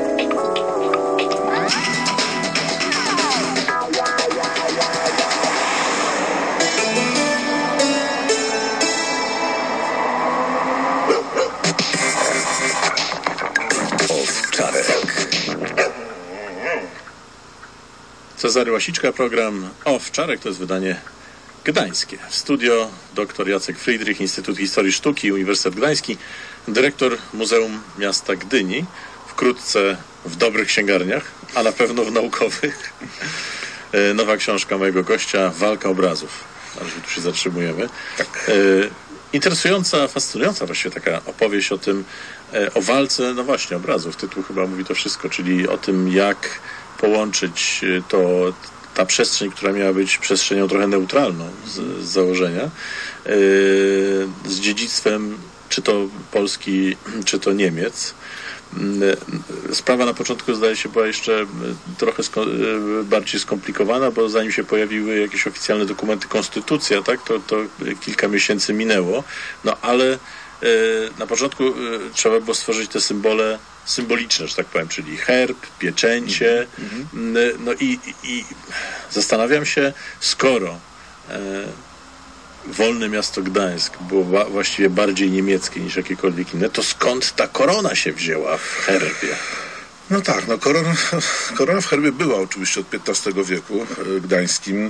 Cezary Łasiczka, program Owczarek, to jest wydanie gdańskie. W studio dr Jacek Friedrich, Instytut Historii Sztuki, Uniwersytet Gdański, dyrektor Muzeum Miasta Gdyni, wkrótce w dobrych księgarniach, a na pewno w naukowych. Nowa książka mojego gościa, Walka obrazów. Aż tu się zatrzymujemy. Tak. Interesująca, fascynująca właściwie taka opowieść o tym, o walce, no właśnie, obrazów. Tytuł chyba mówi to wszystko, czyli o tym, jak połączyć to, ta przestrzeń, która miała być przestrzenią trochę neutralną z, z założenia, yy, z dziedzictwem czy to Polski, czy to Niemiec. Yy, sprawa na początku, zdaje się, była jeszcze trochę sko- yy, bardziej skomplikowana, bo zanim się pojawiły jakieś oficjalne dokumenty, konstytucja, tak, to, to kilka miesięcy minęło, no ale yy, na początku yy, trzeba było stworzyć te symbole symboliczne, że tak powiem, czyli herb, pieczęcie. Mm-hmm. No i, i zastanawiam się, skoro e, wolne miasto Gdańsk było ba- właściwie bardziej niemieckie niż jakiekolwiek inne, to skąd ta korona się wzięła w herbie? No tak, no korona, korona w herbie była oczywiście od piętnastego wieku gdańskim.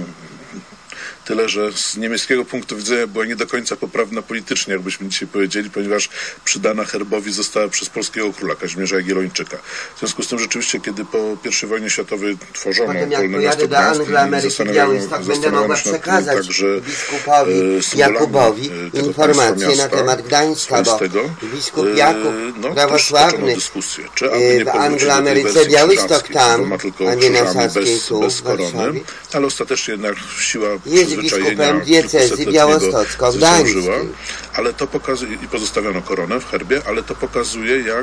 Tyle, że z niemieckiego punktu widzenia była nie do końca poprawna politycznie, jakbyśmy dzisiaj powiedzieli, ponieważ przydana herbowi została przez polskiego króla Kazimierza Jagiellończyka. W związku z tym rzeczywiście, kiedy po pierwszej wojnie światowej tworzono wolne miasto Gdańsk i zastanawiano się nad także biskupowi Jakubowi informacje na temat Gdańska, bo biskup Jakub no, prawosławny dyskusję, czy aby nie w Anglo-Ameryce Białystok tam, tylko a nie na Saskiej bez, tu bez w korony, Warszawie. ale ostatecznie jednak siła jest biskupem diecezji białostocko-gdańskiej. Ale to pokazuje, i pozostawiono koronę w herbie, ale to pokazuje, jak,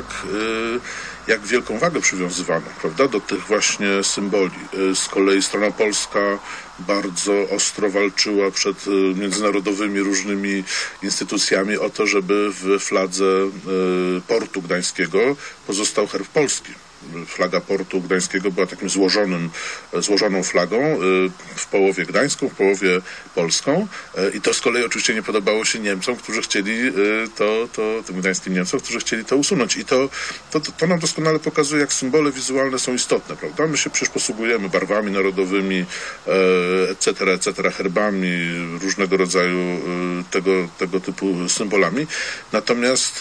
jak wielką wagę przywiązywano, prawda, do tych właśnie symboli. Z kolei strona polska bardzo ostro walczyła przed międzynarodowymi różnymi instytucjami o to, żeby w fladze portu gdańskiego pozostał herb polski. Flaga portu gdańskiego była takim złożonym, złożoną flagą, w połowie gdańską, w połowie polską, i to z kolei oczywiście nie podobało się Niemcom, którzy chcieli to, to tym gdańskim Niemcom, którzy chcieli to usunąć. I to, to, to nam doskonale pokazuje, jak symbole wizualne są istotne, prawda? My się przecież posługujemy barwami narodowymi, et cetera, et cetera, herbami, różnego rodzaju tego, tego typu symbolami. Natomiast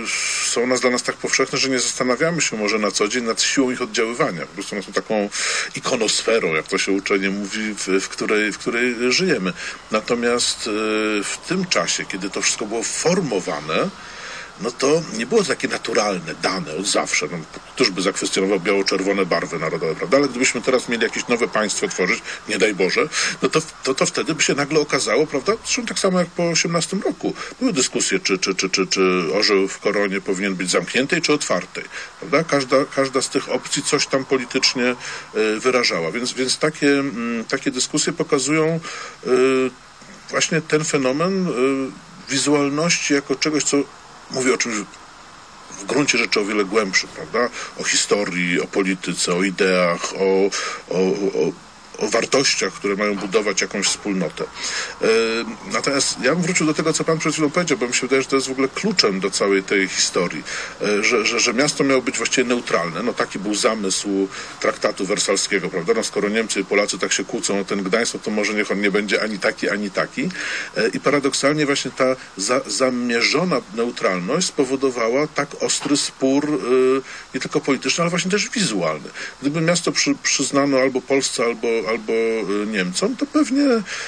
są nas dla nas tak powszechne, że nie zastanawiamy się może na co dzień nad siłą ich oddziaływania. Po prostu one są taką ikonosferą, jak to się uczenie mówi, w, w, której, w której żyjemy. Natomiast w tym czasie, kiedy to wszystko było formowane, no to nie było to takie naturalne, dane od zawsze. No, któż by zakwestionował biało-czerwone barwy narodowe, prawda? Ale gdybyśmy teraz mieli jakieś nowe państwo tworzyć, nie daj Boże, no to, to, to wtedy by się nagle okazało, prawda? Zresztą tak samo jak po osiemnastym roku. Były dyskusje, czy, czy, czy, czy, czy orzeł w koronie powinien być zamkniętej, czy otwartej, prawda? Każda, każda z tych opcji coś tam politycznie y, wyrażała. Więc, więc takie, y, takie dyskusje pokazują y, właśnie ten fenomen y, wizualności jako czegoś, co mówi o czymś w gruncie rzeczy o wiele głębszym, prawda? O historii, o polityce, o ideach, o, o, o, o wartościach, które mają budować jakąś wspólnotę. Yy, natomiast ja bym wrócił do tego, co pan przed chwilą powiedział, bo mi się wydaje, że to jest w ogóle kluczem do całej tej historii, yy, że, że, że miasto miało być właściwie neutralne. No taki był zamysł traktatu wersalskiego, prawda? No skoro Niemcy i Polacy tak się kłócą o ten Gdańsk, to może niech on nie będzie ani taki, ani taki. Yy, I paradoksalnie właśnie ta za, zamierzona neutralność spowodowała tak ostry spór, yy, nie tylko polityczny, ale właśnie też wizualny. Gdyby miasto przy, przyznano albo Polsce, albo albo Niemcom, to pewnie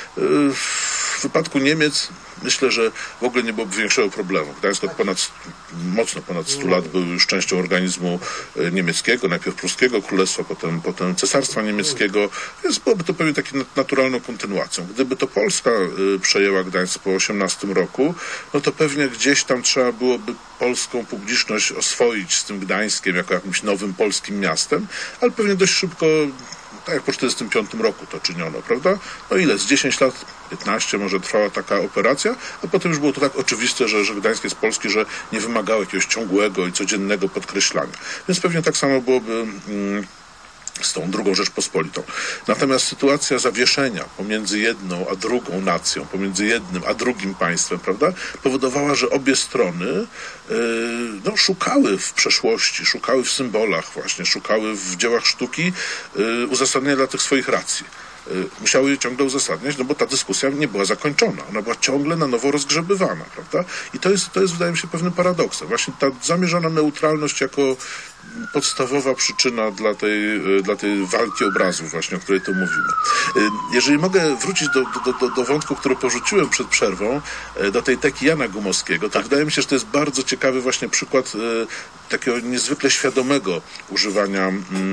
w wypadku Niemiec myślę, że w ogóle nie byłoby większego problemu. Gdańsk od ponad, mocno ponad stu lat był już częścią organizmu niemieckiego, najpierw pruskiego królestwa, potem, potem cesarstwa niemieckiego, więc byłoby to pewnie taką naturalną kontynuacją. Gdyby to Polska przejęła Gdańsk po osiemnastym roku, no to pewnie gdzieś tam trzeba byłoby polską publiczność oswoić z tym Gdańskiem jako jakimś nowym polskim miastem, ale pewnie dość szybko, tak jak po czterdziestym piątym roku to czyniono, prawda? No ile? Z dziesięć lat, piętnaście może trwała taka operacja, a potem już było to tak oczywiste, że, że Gdańsk jest polski, że nie wymagało jakiegoś ciągłego i codziennego podkreślania. Więc pewnie tak samo byłoby mm, z tą drugą Rzeczpospolitą. Natomiast sytuacja zawieszenia pomiędzy jedną a drugą nacją, pomiędzy jednym a drugim państwem, prawda, powodowała, że obie strony yy, no, szukały w przeszłości, szukały w symbolach właśnie, szukały w dziełach sztuki yy, uzasadnienia dla tych swoich racji. Musiały je ciągle uzasadniać, no bo ta dyskusja nie była zakończona. Ona była ciągle na nowo rozgrzebywana, prawda? I to jest, to jest wydaje mi się, pewnym paradoksem. Właśnie ta zamierzona neutralność jako podstawowa przyczyna dla tej, dla tej walki obrazów właśnie, o której tu mówimy. Jeżeli mogę wrócić do, do, do, do wątku, który porzuciłem przed przerwą, do tej teki Jana Gumowskiego, to tak. Wydaje mi się, że to jest bardzo ciekawy właśnie przykład takiego niezwykle świadomego używania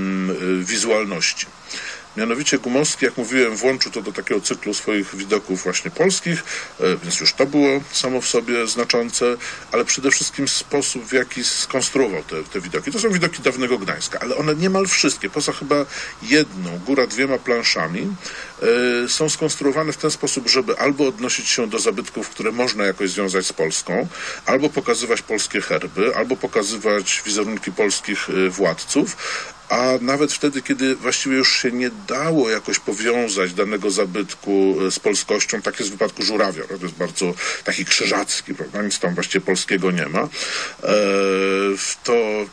mm, wizualności. Mianowicie Gumowski, jak mówiłem, włączył to do takiego cyklu swoich widoków właśnie polskich, więc już to było samo w sobie znaczące, ale przede wszystkim sposób, w jaki skonstruował te, te widoki. To są widoki dawnego Gdańska, ale one niemal wszystkie, poza chyba jedną, góra dwiema planszami, są skonstruowane w ten sposób, żeby albo odnosić się do zabytków, które można jakoś związać z Polską, albo pokazywać polskie herby, albo pokazywać wizerunki polskich władców, a nawet wtedy, kiedy właściwie już się nie dało jakoś powiązać danego zabytku z polskością, tak jest w wypadku Żurawia, to jest bardzo taki krzyżacki, prawda? Nic tam właściwie polskiego nie ma, to w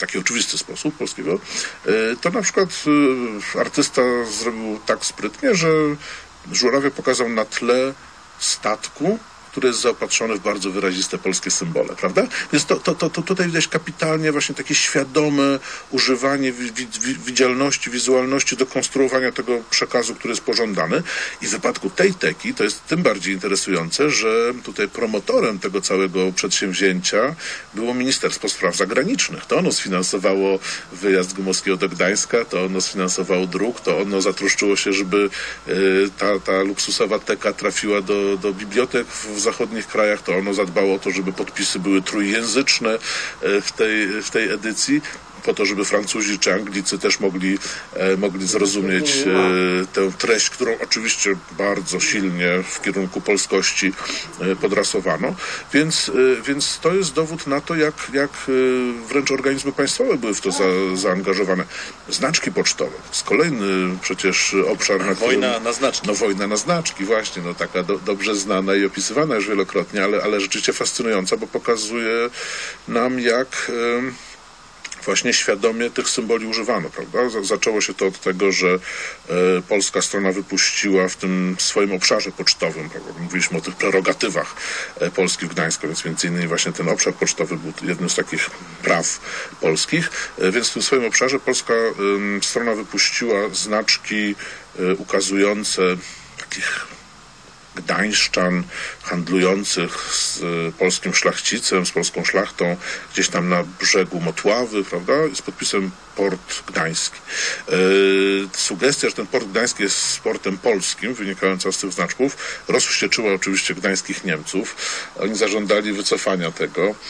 taki oczywisty sposób polskiego, to na przykład artysta zrobił tak sprytnie, że żurawia pokazał na tle statku, który jest zaopatrzony w bardzo wyraziste polskie symbole, prawda? Więc to, to, to, to tutaj widać kapitalnie właśnie takie świadome używanie wi, wi, widzialności, wizualności do konstruowania tego przekazu, który jest pożądany. I w wypadku tej teki to jest tym bardziej interesujące, że tutaj promotorem tego całego przedsięwzięcia było Ministerstwo Spraw Zagranicznych. To ono sfinansowało wyjazd Gumowskiego do Gdańska, to ono sfinansowało druk, to ono zatroszczyło się, żeby y, ta, ta luksusowa teka trafiła do, do bibliotek w zachodnich krajach, to ono zadbało o to, żeby podpisy były trójjęzyczne w tej, w tej edycji, po to, żeby Francuzi czy Anglicy też mogli, e, mogli zrozumieć e, tę treść, którą oczywiście bardzo silnie w kierunku polskości e, podrasowano. Więc, e, więc to jest dowód na to, jak, jak e, wręcz organizmy państwowe były w to za, zaangażowane. Znaczki pocztowe. To jest kolejny przecież obszar, na którym... Wojna na znaczki. No wojna na znaczki, właśnie. No taka do, dobrze znana i opisywana już wielokrotnie, ale, ale rzeczywiście fascynująca, bo pokazuje nam, jak... E, właśnie świadomie tych symboli używano, prawda? Zaczęło się to od tego, że e, polska strona wypuściła w tym swoim obszarze pocztowym, prawda? Mówiliśmy o tych prerogatywach e, Polski w Gdańsku, więc między innymi właśnie ten obszar pocztowy był jednym z takich praw polskich, e, więc w tym swoim obszarze polska e, strona wypuściła znaczki e, ukazujące takich gdańszczan handlujących z polskim szlachcicem, z polską szlachtą gdzieś tam na brzegu Motławy, prawda, z podpisem Port Gdański. E, sugestia, że ten Port Gdański jest portem polskim, wynikająca z tych znaczków, rozwścieczyła oczywiście gdańskich Niemców. Oni zażądali wycofania tego. E,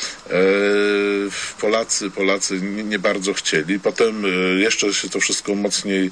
Polacy, Polacy nie, nie bardzo chcieli. Potem e, jeszcze się to wszystko mocniej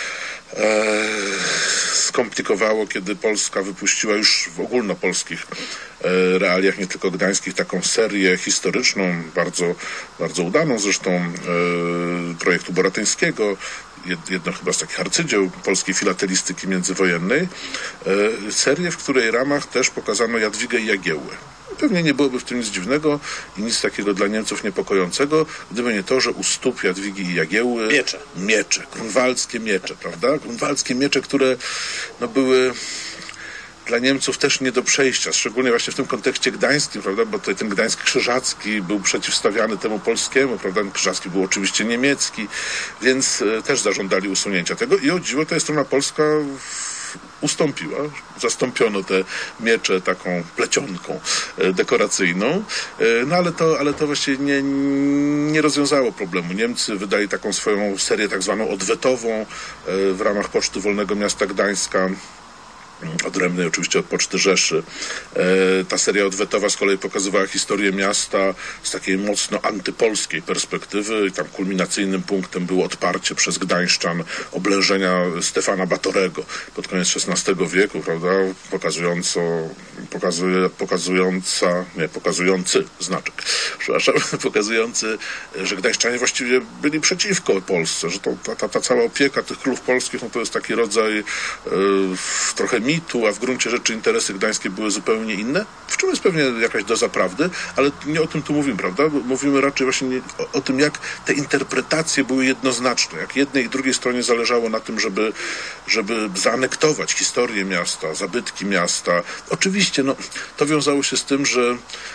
E, skomplikowało, kiedy Polska wypuściła już w ogólnopolskich e, realiach, nie tylko gdańskich, taką serię historyczną, bardzo, bardzo udaną zresztą, e, projektu Boratyńskiego, jedno chyba z takich arcydzieł polskiej filatelistyki międzywojennej, e, serię, w której ramach też pokazano Jadwigę i Jagiełłę. Pewnie nie byłoby w tym nic dziwnego i nic takiego dla Niemców niepokojącego, gdyby nie to, że u stóp Jadwigi i Jagiełły miecze, miecze grunwaldzkie miecze, prawda? Grunwaldzkie miecze, które no, były dla Niemców też nie do przejścia, szczególnie właśnie w tym kontekście gdańskim, prawda, bo tutaj ten Gdańsk Krzyżacki był przeciwstawiany temu polskiemu, prawda, Krzyżacki był oczywiście niemiecki, więc e, też zażądali usunięcia tego i o dziwo ta strona polska ustąpiła, zastąpiono te miecze taką plecionką e, dekoracyjną, e, no ale to, ale to właściwie nie, nie rozwiązało problemu. Niemcy wydali taką swoją serię tak zwaną odwetową e, w ramach Poczty Wolnego Miasta Gdańska, odrębnej oczywiście od Poczty Rzeszy. E, ta seria odwetowa z kolei pokazywała historię miasta z takiej mocno antypolskiej perspektywy i tam kulminacyjnym punktem było odparcie przez gdańszczan oblężenia Stefana Batorego pod koniec szesnastego wieku, prawda, pokazująco, pokazuje, pokazująca, nie, pokazujący znaczek, przepraszam, pokazujący, że gdańszczanie właściwie byli przeciwko Polsce, że to, ta, ta, ta cała opieka tych królów polskich, no to jest taki rodzaj e, trochę mitu, a w gruncie rzeczy interesy gdańskie były zupełnie inne, w czym jest pewnie jakaś doza prawdy, ale nie o tym tu mówimy, prawda? Mówimy raczej właśnie nie, o, o tym, jak te interpretacje były jednoznaczne, jak jednej i drugiej stronie zależało na tym, żeby, żeby zaanektować historię miasta, zabytki miasta. Oczywiście, no, to wiązało się z tym, że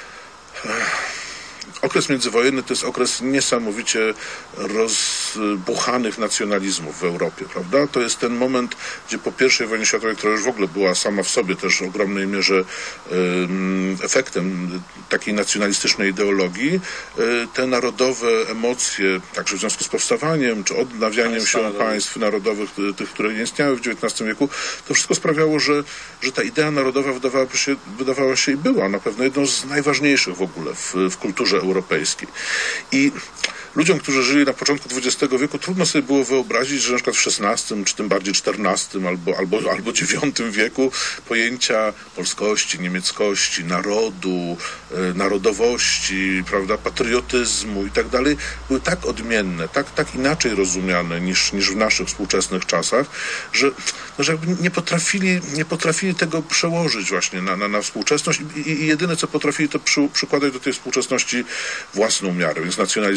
okres międzywojenny to jest okres niesamowicie rozbuchanych nacjonalizmów w Europie, prawda? To jest ten moment, gdzie po pierwszej wojnie światowej, która już w ogóle była sama w sobie też w ogromnej mierze um, efektem takiej nacjonalistycznej ideologii, um, te narodowe emocje, także w związku z powstawaniem, czy odnawianiem się państw narodowych, tych, które nie istniały w dziewiętnastym wieku, to wszystko sprawiało, że, że ta idea narodowa wydawała się, wydawała się i była na pewno jedną z najważniejszych w ogóle w, w kulturze europejskiej. I ludziom, którzy żyli na początku dwudziestego wieku, trudno sobie było wyobrazić, że na przykład w szesnastym, czy tym bardziej czternastym albo, albo, albo dziewiątym wieku pojęcia polskości, niemieckości, narodu, e, narodowości, prawda, patriotyzmu i tak dalej były tak odmienne, tak, tak inaczej rozumiane niż, niż w naszych współczesnych czasach, że, no, że jakby nie potrafili, nie potrafili tego przełożyć właśnie na, na, na współczesność i, i, i jedyne, co potrafili, to przy, przykładać do tej współczesności własną miarę, więc nacjonalistyczną.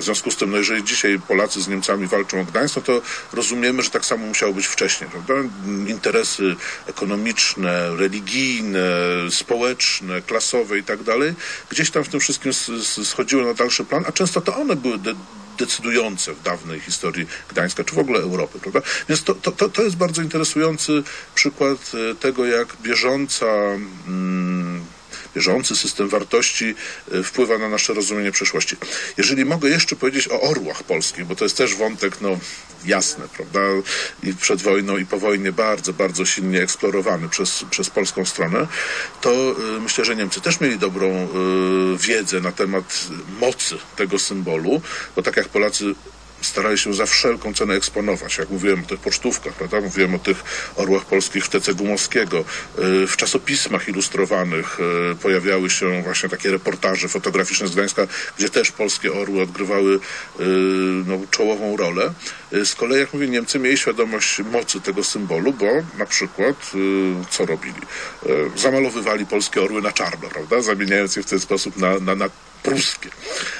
związku z tym, no jeżeli dzisiaj Polacy z Niemcami walczą o Gdańsk, no to rozumiemy, że tak samo musiało być wcześniej, prawda? Interesy ekonomiczne, religijne, społeczne, klasowe i tak dalej, gdzieś tam w tym wszystkim schodziły na dalszy plan, a często to one były de- decydujące w dawnej historii Gdańska, czy w ogóle Europy, prawda? Więc to, to, to jest bardzo interesujący przykład tego, jak bieżąca mm, bieżący system wartości wpływa na nasze rozumienie przeszłości. Jeżeli mogę jeszcze powiedzieć o orłach polskich, bo to jest też wątek, no jasny, prawda, i przed wojną, i po wojnie bardzo, bardzo silnie eksplorowany przez, przez polską stronę, to y, myślę, że Niemcy też mieli dobrą y, wiedzę na temat mocy tego symbolu, bo tak jak Polacy starali się za wszelką cenę eksponować. Jak mówiłem o tych pocztówkach, prawda? Mówiłem o tych orłach polskich w Tece Gumowskiego. W czasopismach ilustrowanych pojawiały się właśnie takie reportaże fotograficzne z Gdańska, gdzie też polskie orły odgrywały no, czołową rolę. Z kolei, jak mówię, Niemcy mieli świadomość mocy tego symbolu, bo na przykład co robili? Zamalowywali polskie orły na czarno, prawda? Zamieniając je w ten sposób na, na, na pruskie.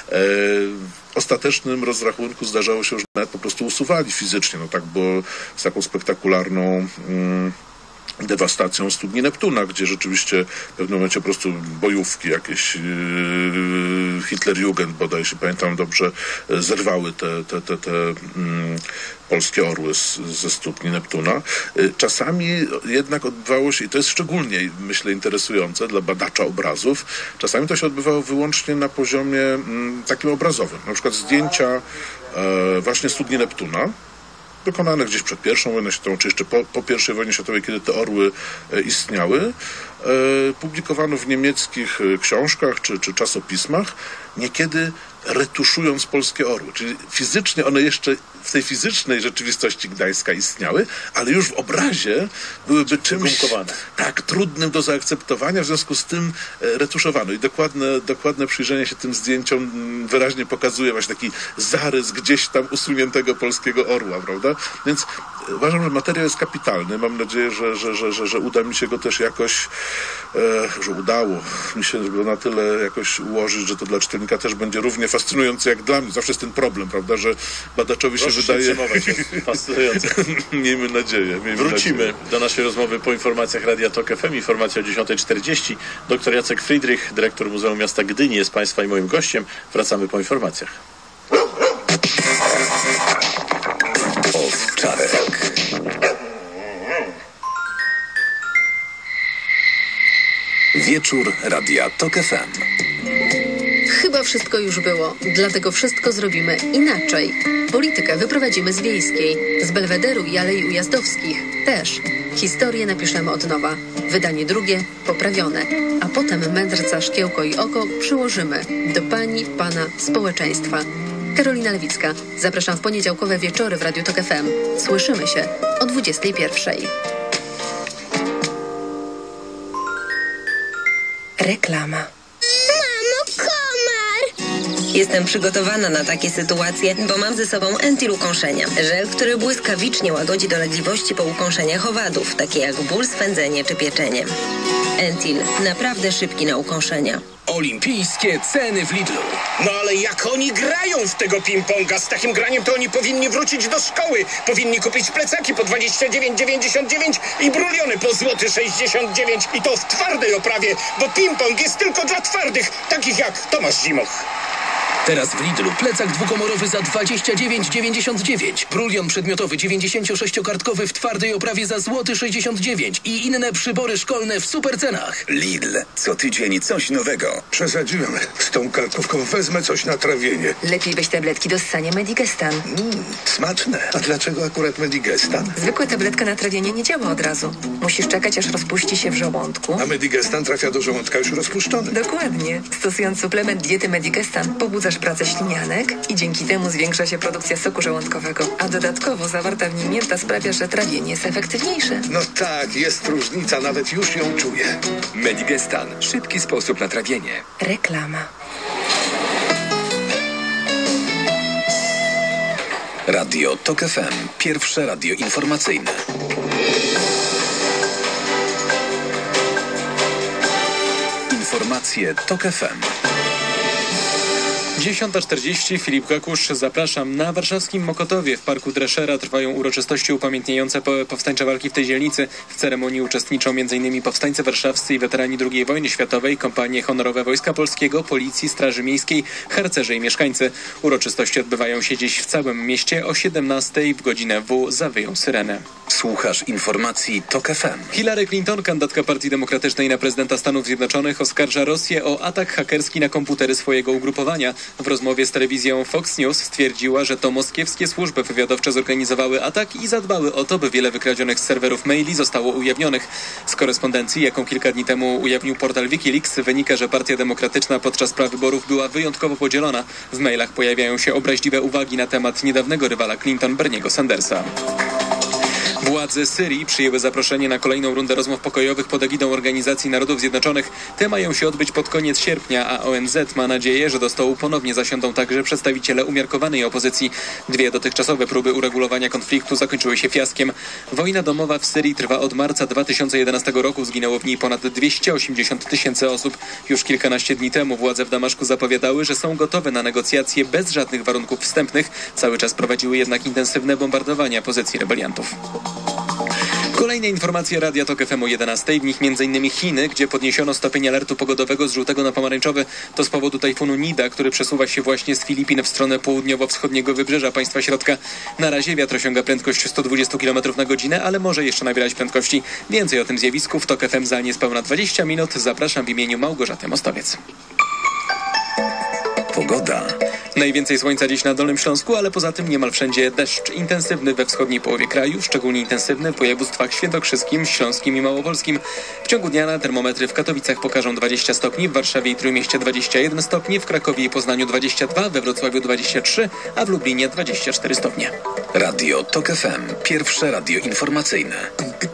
W ostatecznym rozrachunku zdarzało się, że nawet po prostu usuwali fizycznie, no tak, bo z taką spektakularną mm, dewastacją studni Neptuna, gdzie rzeczywiście w pewnym momencie po prostu bojówki jakieś yy, Hitlerjugend, bodaj się pamiętam dobrze, zerwały te, te, te, te mm, polskie orły z, ze studni Neptuna. Czasami jednak odbywało się, i to jest szczególnie, myślę, interesujące dla badacza obrazów, czasami to się odbywało wyłącznie na poziomie mm, takim obrazowym. Na przykład zdjęcia e, właśnie studni Neptuna, wykonane gdzieś przed pierwszą wojną światową, czy jeszcze po, po pierwszej wojnie światowej, kiedy te orły e, istniały, e, publikowano w niemieckich e, książkach czy, czy czasopismach, niekiedy retuszując polskie orły. Czyli fizycznie one jeszcze w tej fizycznej rzeczywistości Gdańska istniały, ale już w obrazie byłyby czymś tak trudnym do zaakceptowania, w związku z tym e, retuszowano. I dokładne, dokładne przyjrzenie się tym zdjęciom wyraźnie pokazuje właśnie taki zarys gdzieś tam usuniętego polskiego orła, prawda? Więc uważam, że materiał jest kapitalny. Mam nadzieję, że, że, że, że, że uda mi się go też jakoś, e, że udało mi się go na tyle jakoś ułożyć, że to dla czytelnika też będzie równie fascynujące jak dla mnie. Zawsze jest ten problem, prawda, że badaczowi Proszę się wydaje... się jest fascynujące. Miejmy nadzieję. Miejmy Wrócimy nadzieję. do naszej rozmowy po informacjach Radia Tok F M. Informacja o dziesiąta czterdzieści. Doktor Jacek Friedrich, dyrektor Muzeum Miasta Gdyni, jest Państwa i moim gościem. Wracamy po informacjach. Owczarek. Wieczór Radia Tok F M. Chyba wszystko już było, dlatego wszystko zrobimy inaczej. Politykę wyprowadzimy z Wiejskiej, z Belwederu i Alei Ujazdowskich też. Historię napiszemy od nowa. Wydanie drugie, poprawione. A potem mędrca, szkiełko i oko przyłożymy do pani, pana, społeczeństwa. Karolina Lewicka. Zapraszam w poniedziałkowe wieczory w Radiu Tok F M. Słyszymy się o dwudziestej pierwszej. Reklama. Jestem przygotowana na takie sytuacje, bo mam ze sobą Entil ukąszenia. Żel, który błyskawicznie łagodzi dolegliwości po ukąszeniach owadów, takie jak ból, swędzenie czy pieczenie. Entil. Naprawdę szybki na ukąszenia. Olimpijskie ceny w Lidlu. No ale jak oni grają w tego ping-ponga? Z takim graniem to oni powinni wrócić do szkoły. Powinni kupić plecaki po dwadzieścia dziewięć dziewięćdziesiąt dziewięć i bruliony po złoty sześćdziesiąt dziewięć. I to w twardej oprawie, bo ping-pong jest tylko dla twardych, takich jak Tomasz Zimoch. Teraz w Lidlu plecak dwukomorowy za dwadzieścia dziewięć dziewięćdziesiąt dziewięć, brulion przedmiotowy dziewięćdziesięciosześciokartkowy w twardej oprawie za złoty sześćdziesiąt dziewięć i inne przybory szkolne w supercenach. Lidl. Co tydzień coś nowego. Przesadziłem. Z tą kartkówką wezmę coś na trawienie. Lepiej weź tabletki do ssania Medigestan. Mm, smaczne. A dlaczego akurat Medigestan? Zwykła tabletka na trawienie nie działa od razu. Musisz czekać, aż rozpuści się w żołądku. A Medigestan trafia do żołądka już rozpuszczony. Dokładnie. Stosując suplement diety Medigestan, pobudzasz pracę ślinianek i dzięki temu zwiększa się produkcja soku żołądkowego. A dodatkowo zawarta w nim mięta sprawia, że trawienie jest efektywniejsze. No tak, jest różnica, nawet już ją czuję. Medigestan. Szybki sposób na trawienie. Reklama. Radio Tok F M. Pierwsze radio informacyjne. Informacje Tok F M. dziesiąta czterdzieści, Filip Kakusz, zapraszam. Na warszawskim Mokotowie w Parku Dreszera trwają uroczystości upamiętniające powstańcze walki w tej dzielnicy. W ceremonii uczestniczą m.in. powstańcy warszawscy i weterani drugiej wojny światowej, kompanie honorowe Wojska Polskiego, Policji, Straży Miejskiej, harcerze i mieszkańcy. Uroczystości odbywają się dziś w całym mieście. O siedemnastej w godzinę W zawyją syreny. Słuchasz informacji TOK F M. Hillary Clinton, kandydatka Partii Demokratycznej na prezydenta Stanów Zjednoczonych, oskarża Rosję o atak hakerski na komputery swojego ugrupowania. W rozmowie z telewizją Fox News stwierdziła, że to moskiewskie służby wywiadowcze zorganizowały atak i zadbały o to, by wiele wykradzionych z serwerów maili zostało ujawnionych. Z korespondencji, jaką kilka dni temu ujawnił portal Wikileaks, wynika, że Partia Demokratyczna podczas prawyborów była wyjątkowo podzielona. W mailach pojawiają się obraźliwe uwagi na temat niedawnego rywala Clinton, Berniego Sandersa. Władze Syrii przyjęły zaproszenie na kolejną rundę rozmów pokojowych pod egidą Organizacji Narodów Zjednoczonych. Te mają się odbyć pod koniec sierpnia, a O N Z ma nadzieję, że do stołu ponownie zasiądą także przedstawiciele umiarkowanej opozycji. Dwie dotychczasowe próby uregulowania konfliktu zakończyły się fiaskiem. Wojna domowa w Syrii trwa od marca dwa tysiące jedenastego roku. Zginęło w niej ponad dwieście osiemdziesiąt tysięcy osób. Już kilkanaście dni temu władze w Damaszku zapowiadały, że są gotowe na negocjacje bez żadnych warunków wstępnych. Cały czas prowadziły jednak intensywne bombardowania pozycji rebeliantów. Kolejne informacje Radia TOK F M o jedenastej, w nich m.in. Chiny, gdzie podniesiono stopień alertu pogodowego z żółtego na pomarańczowy. To z powodu tajfunu Nida, który przesuwa się właśnie z Filipin w stronę południowo-wschodniego wybrzeża państwa środka. Na razie wiatr osiąga prędkość sto dwadzieścia kilometrów na godzinę, ale może jeszcze nabierać prędkości. Więcej o tym zjawisku w TOK F M za niespełna dwadzieścia minut. Zapraszam w imieniu Małgorzaty Mostowiec. Pogoda. Najwięcej słońca dziś na Dolnym Śląsku, ale poza tym niemal wszędzie deszcz. Intensywny we wschodniej połowie kraju, szczególnie intensywny w województwach świętokrzyskim, śląskim i małopolskim. W ciągu dnia na termometry w Katowicach pokażą dwadzieścia stopni, w Warszawie i Trójmieście dwadzieścia jeden stopni, w Krakowie i Poznaniu dwadzieścia dwa, we Wrocławiu dwadzieścia trzy, a w Lublinie dwadzieścia cztery stopnie. Radio TOK F M. Pierwsze radio informacyjne.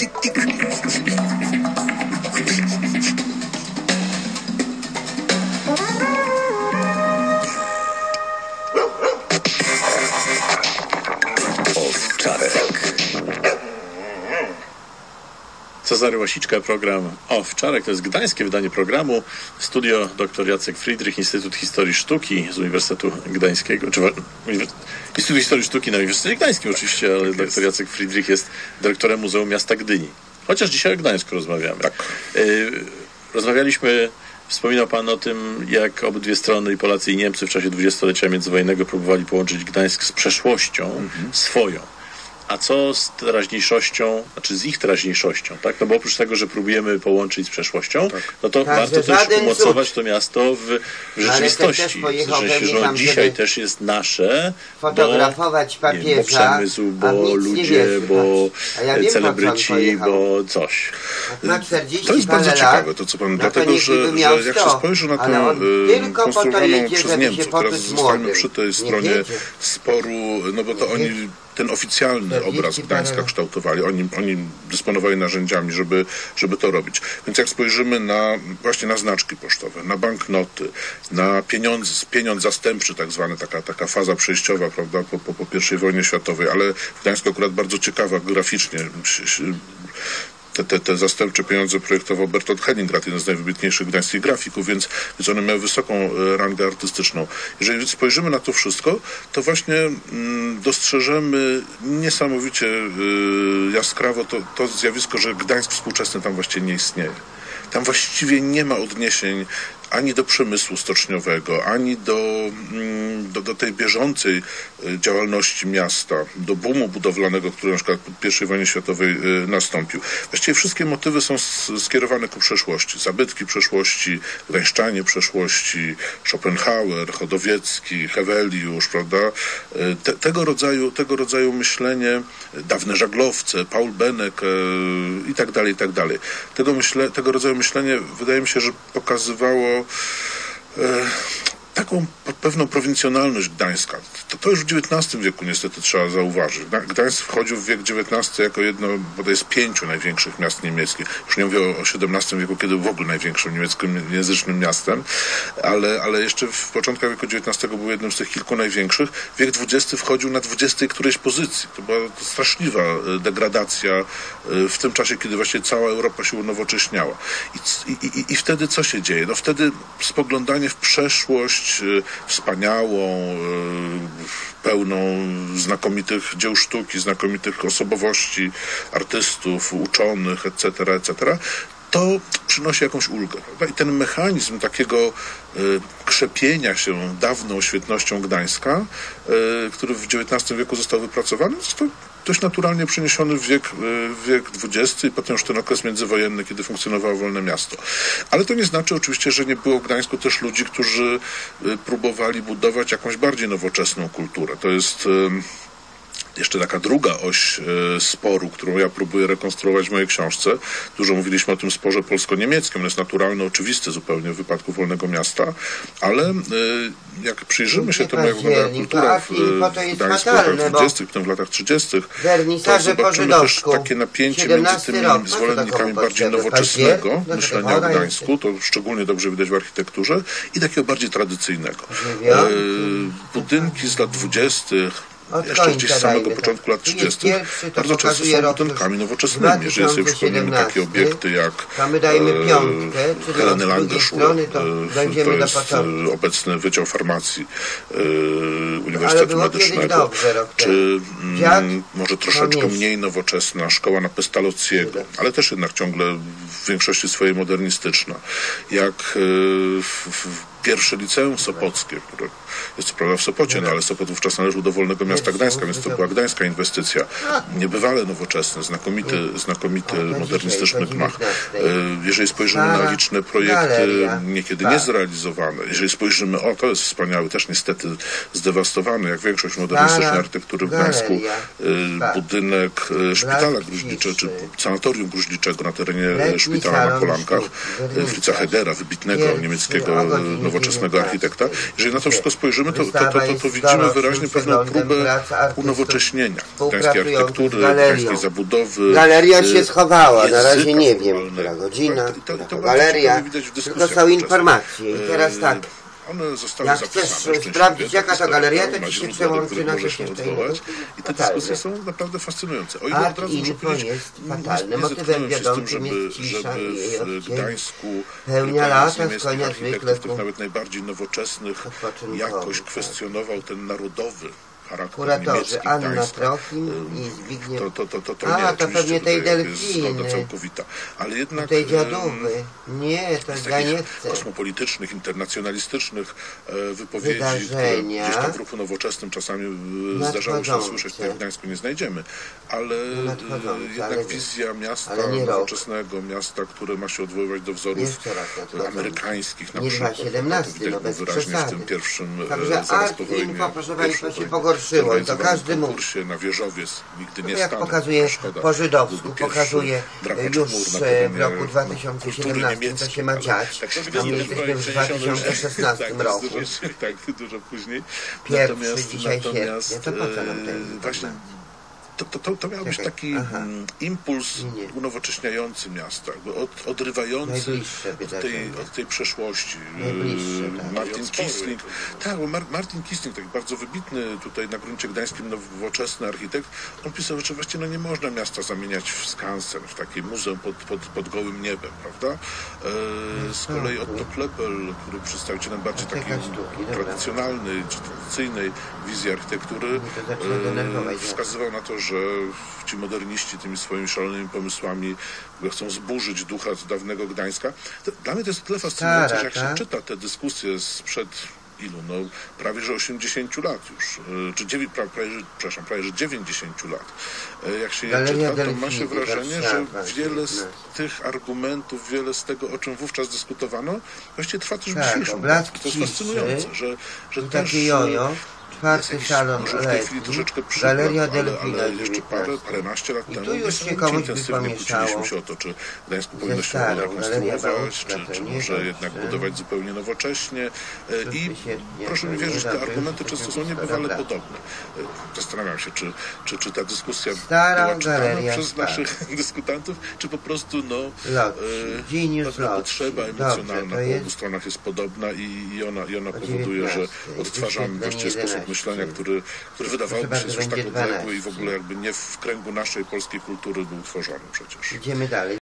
Cezary Łasiczka, program Owczarek. To jest gdańskie wydanie programu. Studio dr Jacek Friedrich, Instytut Historii Sztuki z Uniwersytetu Gdańskiego. Czy, Instytut Historii Sztuki na Uniwersytecie Gdańskim oczywiście, ale tak dr Jacek Friedrich jest dyrektorem Muzeum Miasta Gdyni. Chociaż dzisiaj o Gdańsku rozmawiamy. Tak. Y, rozmawialiśmy, wspominał pan o tym, jak obydwie strony, i Polacy i Niemcy w czasie dwudziestolecia międzywojennego próbowali połączyć Gdańsk z przeszłością mhm. swoją. A co z teraźniejszością, znaczy z ich teraźniejszością, tak? No bo oprócz tego, że próbujemy połączyć z przeszłością, tak. no to tak, warto też umocować cud. to miasto w, w rzeczywistości. W sensie, że on dzisiaj też jest nasze, fotografować bo, papieża, nie, bo przemysł, bo ludzie, bo ja wiem, celebryci, bo coś. To jest bardzo ciekawe, to co pan, dlatego, że, że jak się spojrzy na tę konstruowaną przez Niemców, teraz zostańmy przy tej stronie sporu, no bo to oni ten oficjalny obraz Gdańska kształtowali. Oni, oni dysponowali narzędziami, żeby, żeby to robić. Więc jak spojrzymy na właśnie na znaczki pocztowe, na banknoty, na pieniądz, pieniądz zastępczy, tak zwany, taka, taka faza przejściowa, prawda, po, po, po pierwszej wojnie światowej, ale w Gdańsku akurat bardzo ciekawa graficznie. Te, te, te zastępcze pieniądze projektował Bertolt Hellingrad, jeden z najwybitniejszych gdańskich grafików, więc, więc one miały wysoką rangę artystyczną. Jeżeli spojrzymy na to wszystko, to właśnie mm, dostrzeżemy niesamowicie y, jaskrawo to, to zjawisko, że Gdańsk współczesny tam właściwie nie istnieje. Tam właściwie nie ma odniesień ani do przemysłu stoczniowego, ani do, do, do tej bieżącej działalności miasta, do boomu budowlanego, który na przykład po pierwszej wojnie światowej nastąpił. Właściwie wszystkie motywy są skierowane ku przeszłości. Zabytki przeszłości, gdańszczanie przeszłości, Schopenhauer, Chodowiecki, Heweliusz, prawda? Te, tego rodzaju, tego rodzaju myślenie, dawne żaglowce, Paul Benek e, i tak dalej, i tak dalej. Tego, myśle, tego rodzaju myślenie wydaje mi się, że pokazywało E, taką pewną prowincjonalność Gdańska. To, to już w dziewiętnastym wieku niestety trzeba zauważyć. Gdańsk wchodził w wiek dziewiętnasty jako jedno bodaj z pięciu największych miast niemieckich. Już nie mówię o, o siedemnastym wieku, kiedy w ogóle największym niemieckojęzycznym miastem, ale, ale jeszcze w początkach wieku dziewiętnastego był jednym z tych kilku największych. Wiek dwudziesty wchodził na dwudziestej którejś pozycji. To była straszliwa degradacja w tym czasie, kiedy właściwie cała Europa się unowocześniała. I, i, i, i wtedy co się dzieje? No wtedy spoglądanie w przeszłość miejscowość y, wspaniałą, y, pełną znakomitych dzieł sztuki, znakomitych osobowości, artystów, uczonych, et cetera, et cetera, to przynosi jakąś ulgę. Prawda? I ten mechanizm takiego y, krzepienia się dawną świetnością Gdańska, y, który w dziewiętnastym wieku został wypracowany, został dość naturalnie przeniesiony w wiek, w wiek dwudziesty i potem już ten okres międzywojenny, kiedy funkcjonowało wolne miasto. Ale to nie znaczy oczywiście, że nie było w Gdańsku też ludzi, którzy próbowali budować jakąś bardziej nowoczesną kulturę. To jest jeszcze taka druga oś e, sporu, którą ja próbuję rekonstruować w mojej książce. Dużo mówiliśmy o tym sporze polsko-niemieckim. On jest naturalny, oczywisty zupełnie w wypadku Wolnego Miasta, ale e, jak przyjrzymy się temu, jak wyglądała kultura w, w Gdańsku w latach dwudziestych, potem w latach trzydziestych, to zobaczymy też takie napięcie między tymi rok, zwolennikami bardziej nowoczesnego myślenia o Gdańsku, to szczególnie dobrze widać w architekturze, i takiego bardziej tradycyjnego. E, budynki z lat dwudziestych, jeszcze gdzieś z samego początku lat trzydziestych bardzo często są budynkami nowoczesnymi. Jeżeli sobie przypomnimy takie obiekty jak e, Heleny Landeschule, to jest obecny Wydział Farmacji e, Uniwersytetu Medycznego, czy mm, może troszeczkę mniej nowoczesna szkoła na Pestalozziego, ale też jednak ciągle w większości swojej modernistyczna, jak e, w, w pierwsze liceum sopockie, które jest co prawda w Sopocie, no ale Sopot wówczas należał do Wolnego Miasta Gdańska, więc to była gdańska inwestycja. Niebywale nowoczesny, znakomity, znakomity modernistyczny gmach. Jeżeli spojrzymy na liczne projekty niekiedy niezrealizowane, jeżeli spojrzymy, o to jest wspaniały, też niestety zdewastowany, jak większość modernistycznej architektury w Gdańsku, budynek szpitala gruźliczego, czy sanatorium gruźliczego na terenie szpitala na Polankach, Fritza Heidera, wybitnego niemieckiego nowoczesnego architekta. Jeżeli na to wszystko spojrzymy, to, to, to, to, to widzimy wyraźnie pewną próbę unowocześnienia gdańskiej architektury, gdańskiej zabudowy. Galeria się schowała, na razie nie wiem, która godzina, to, to, to galeria, tylko są informacje. I teraz tak, one zostały jak chcesz sprawdzić, jaka to galeria, to ci się przełączy na coś jeszcze. I te dyskusje są naprawdę fascynujące. O ile Art od razu muszę info powiedzieć, jest nie, fatalny. nie Motywem wiadomym żeby, jest cisza żeby i w Gdańsku pełnia lata z konia zwykle tych nawet najbardziej nowoczesnych jakoś kwestionował ten narodowy charakter kuratorzy Anna Trochim i Zbigniew. To, to, to, to, to A, nie, to pewnie tej delfiny. Całkowita. Ale jednak tej dziadówy. Nie, to jest Ganiewce. Kosmopolitycznych, internacjonalistycznych e, wypowiedzi, wydarzenia, które gdzieś tam w ruchu nowoczesnym czasami e, zdarzało się słyszeć, które w Gdańsku nie znajdziemy. Ale e, jednak ale wizja miasta nowoczesnego, miasta, które ma się odwoływać do wzorów amerykańskich, na nie przykład. siedemnasty, no bez wyraźnie przesady. w tym pierwszym Także Art Info, proszę Państwa, się pogorszyło i to każdy mówi. Na wieżowiec nigdy nie no jak stanę, pokazuje szkoda, po żydowsku, pokazuje już w roku dwa tysiące siedemnastym, co się ma dziać, a my jesteśmy w dwa tysiące szesnastym roku. Tak, dużo później. Pierwszy dzisiaj sierpnia, to po co nam ten właśnie. To, to, to, to miał być taki mm, impuls unowocześniający miasta, jakby od, odrywający od tej, od tej przeszłości. Tak. Martin Kissling, tak, bo Mar Martin Kissling, taki bardzo wybitny tutaj na gruncie gdańskim nowoczesny architekt, on pisał, że właściwie no nie można miasta zamieniać w skansen, w takie muzeum pod, pod, pod gołym niebem, prawda? E, z kolei Otto Klepel, który przedstawicielem bardziej takiej tradycjonalnej, czy tradycyjnej wizji architektury, e, wskazywał na to, że ci moderniści tymi swoimi szalonymi pomysłami chcą zburzyć ducha dawnego Gdańska. Dla mnie to jest tyle fascynujące, że jak się czyta te dyskusje sprzed ilu? No prawie że osiemdziesięciu lat już, czy dziewięć, prawie, przepraszam, prawie że dziewięćdziesięciu lat. Jak się je czyta, to ma się wrażenie, że wiele z tych argumentów, wiele z tego, o czym wówczas dyskutowano, właściwie trwa też w dzisiejszym. To jest fascynujące, że, że też czwarty salon Letni, Galeria Delfina, ale jeszcze parę, paręnaście lat temu tu już się komuś by kłóciliśmy się o to, czy Gdańsku powinno się rekonstruować, czy, czy może jednak budować zupełnie nowocześnie. I proszę mi wierzyć, te argumenty często są niebywale podobne. Zastanawiam się, czy, czy, czy ta dyskusja była czytana przez naszych dyskutantów, czy po prostu no, pewna potrzeba emocjonalna po obu stronach jest podobna i, i, ona, i ona powoduje, że odtwarzamy właściwie sposób myślenia, który, który wydawałoby się już tak odległy i w ogóle jakby nie w kręgu naszej polskiej kultury był tworzony przecież. Idziemy dalej.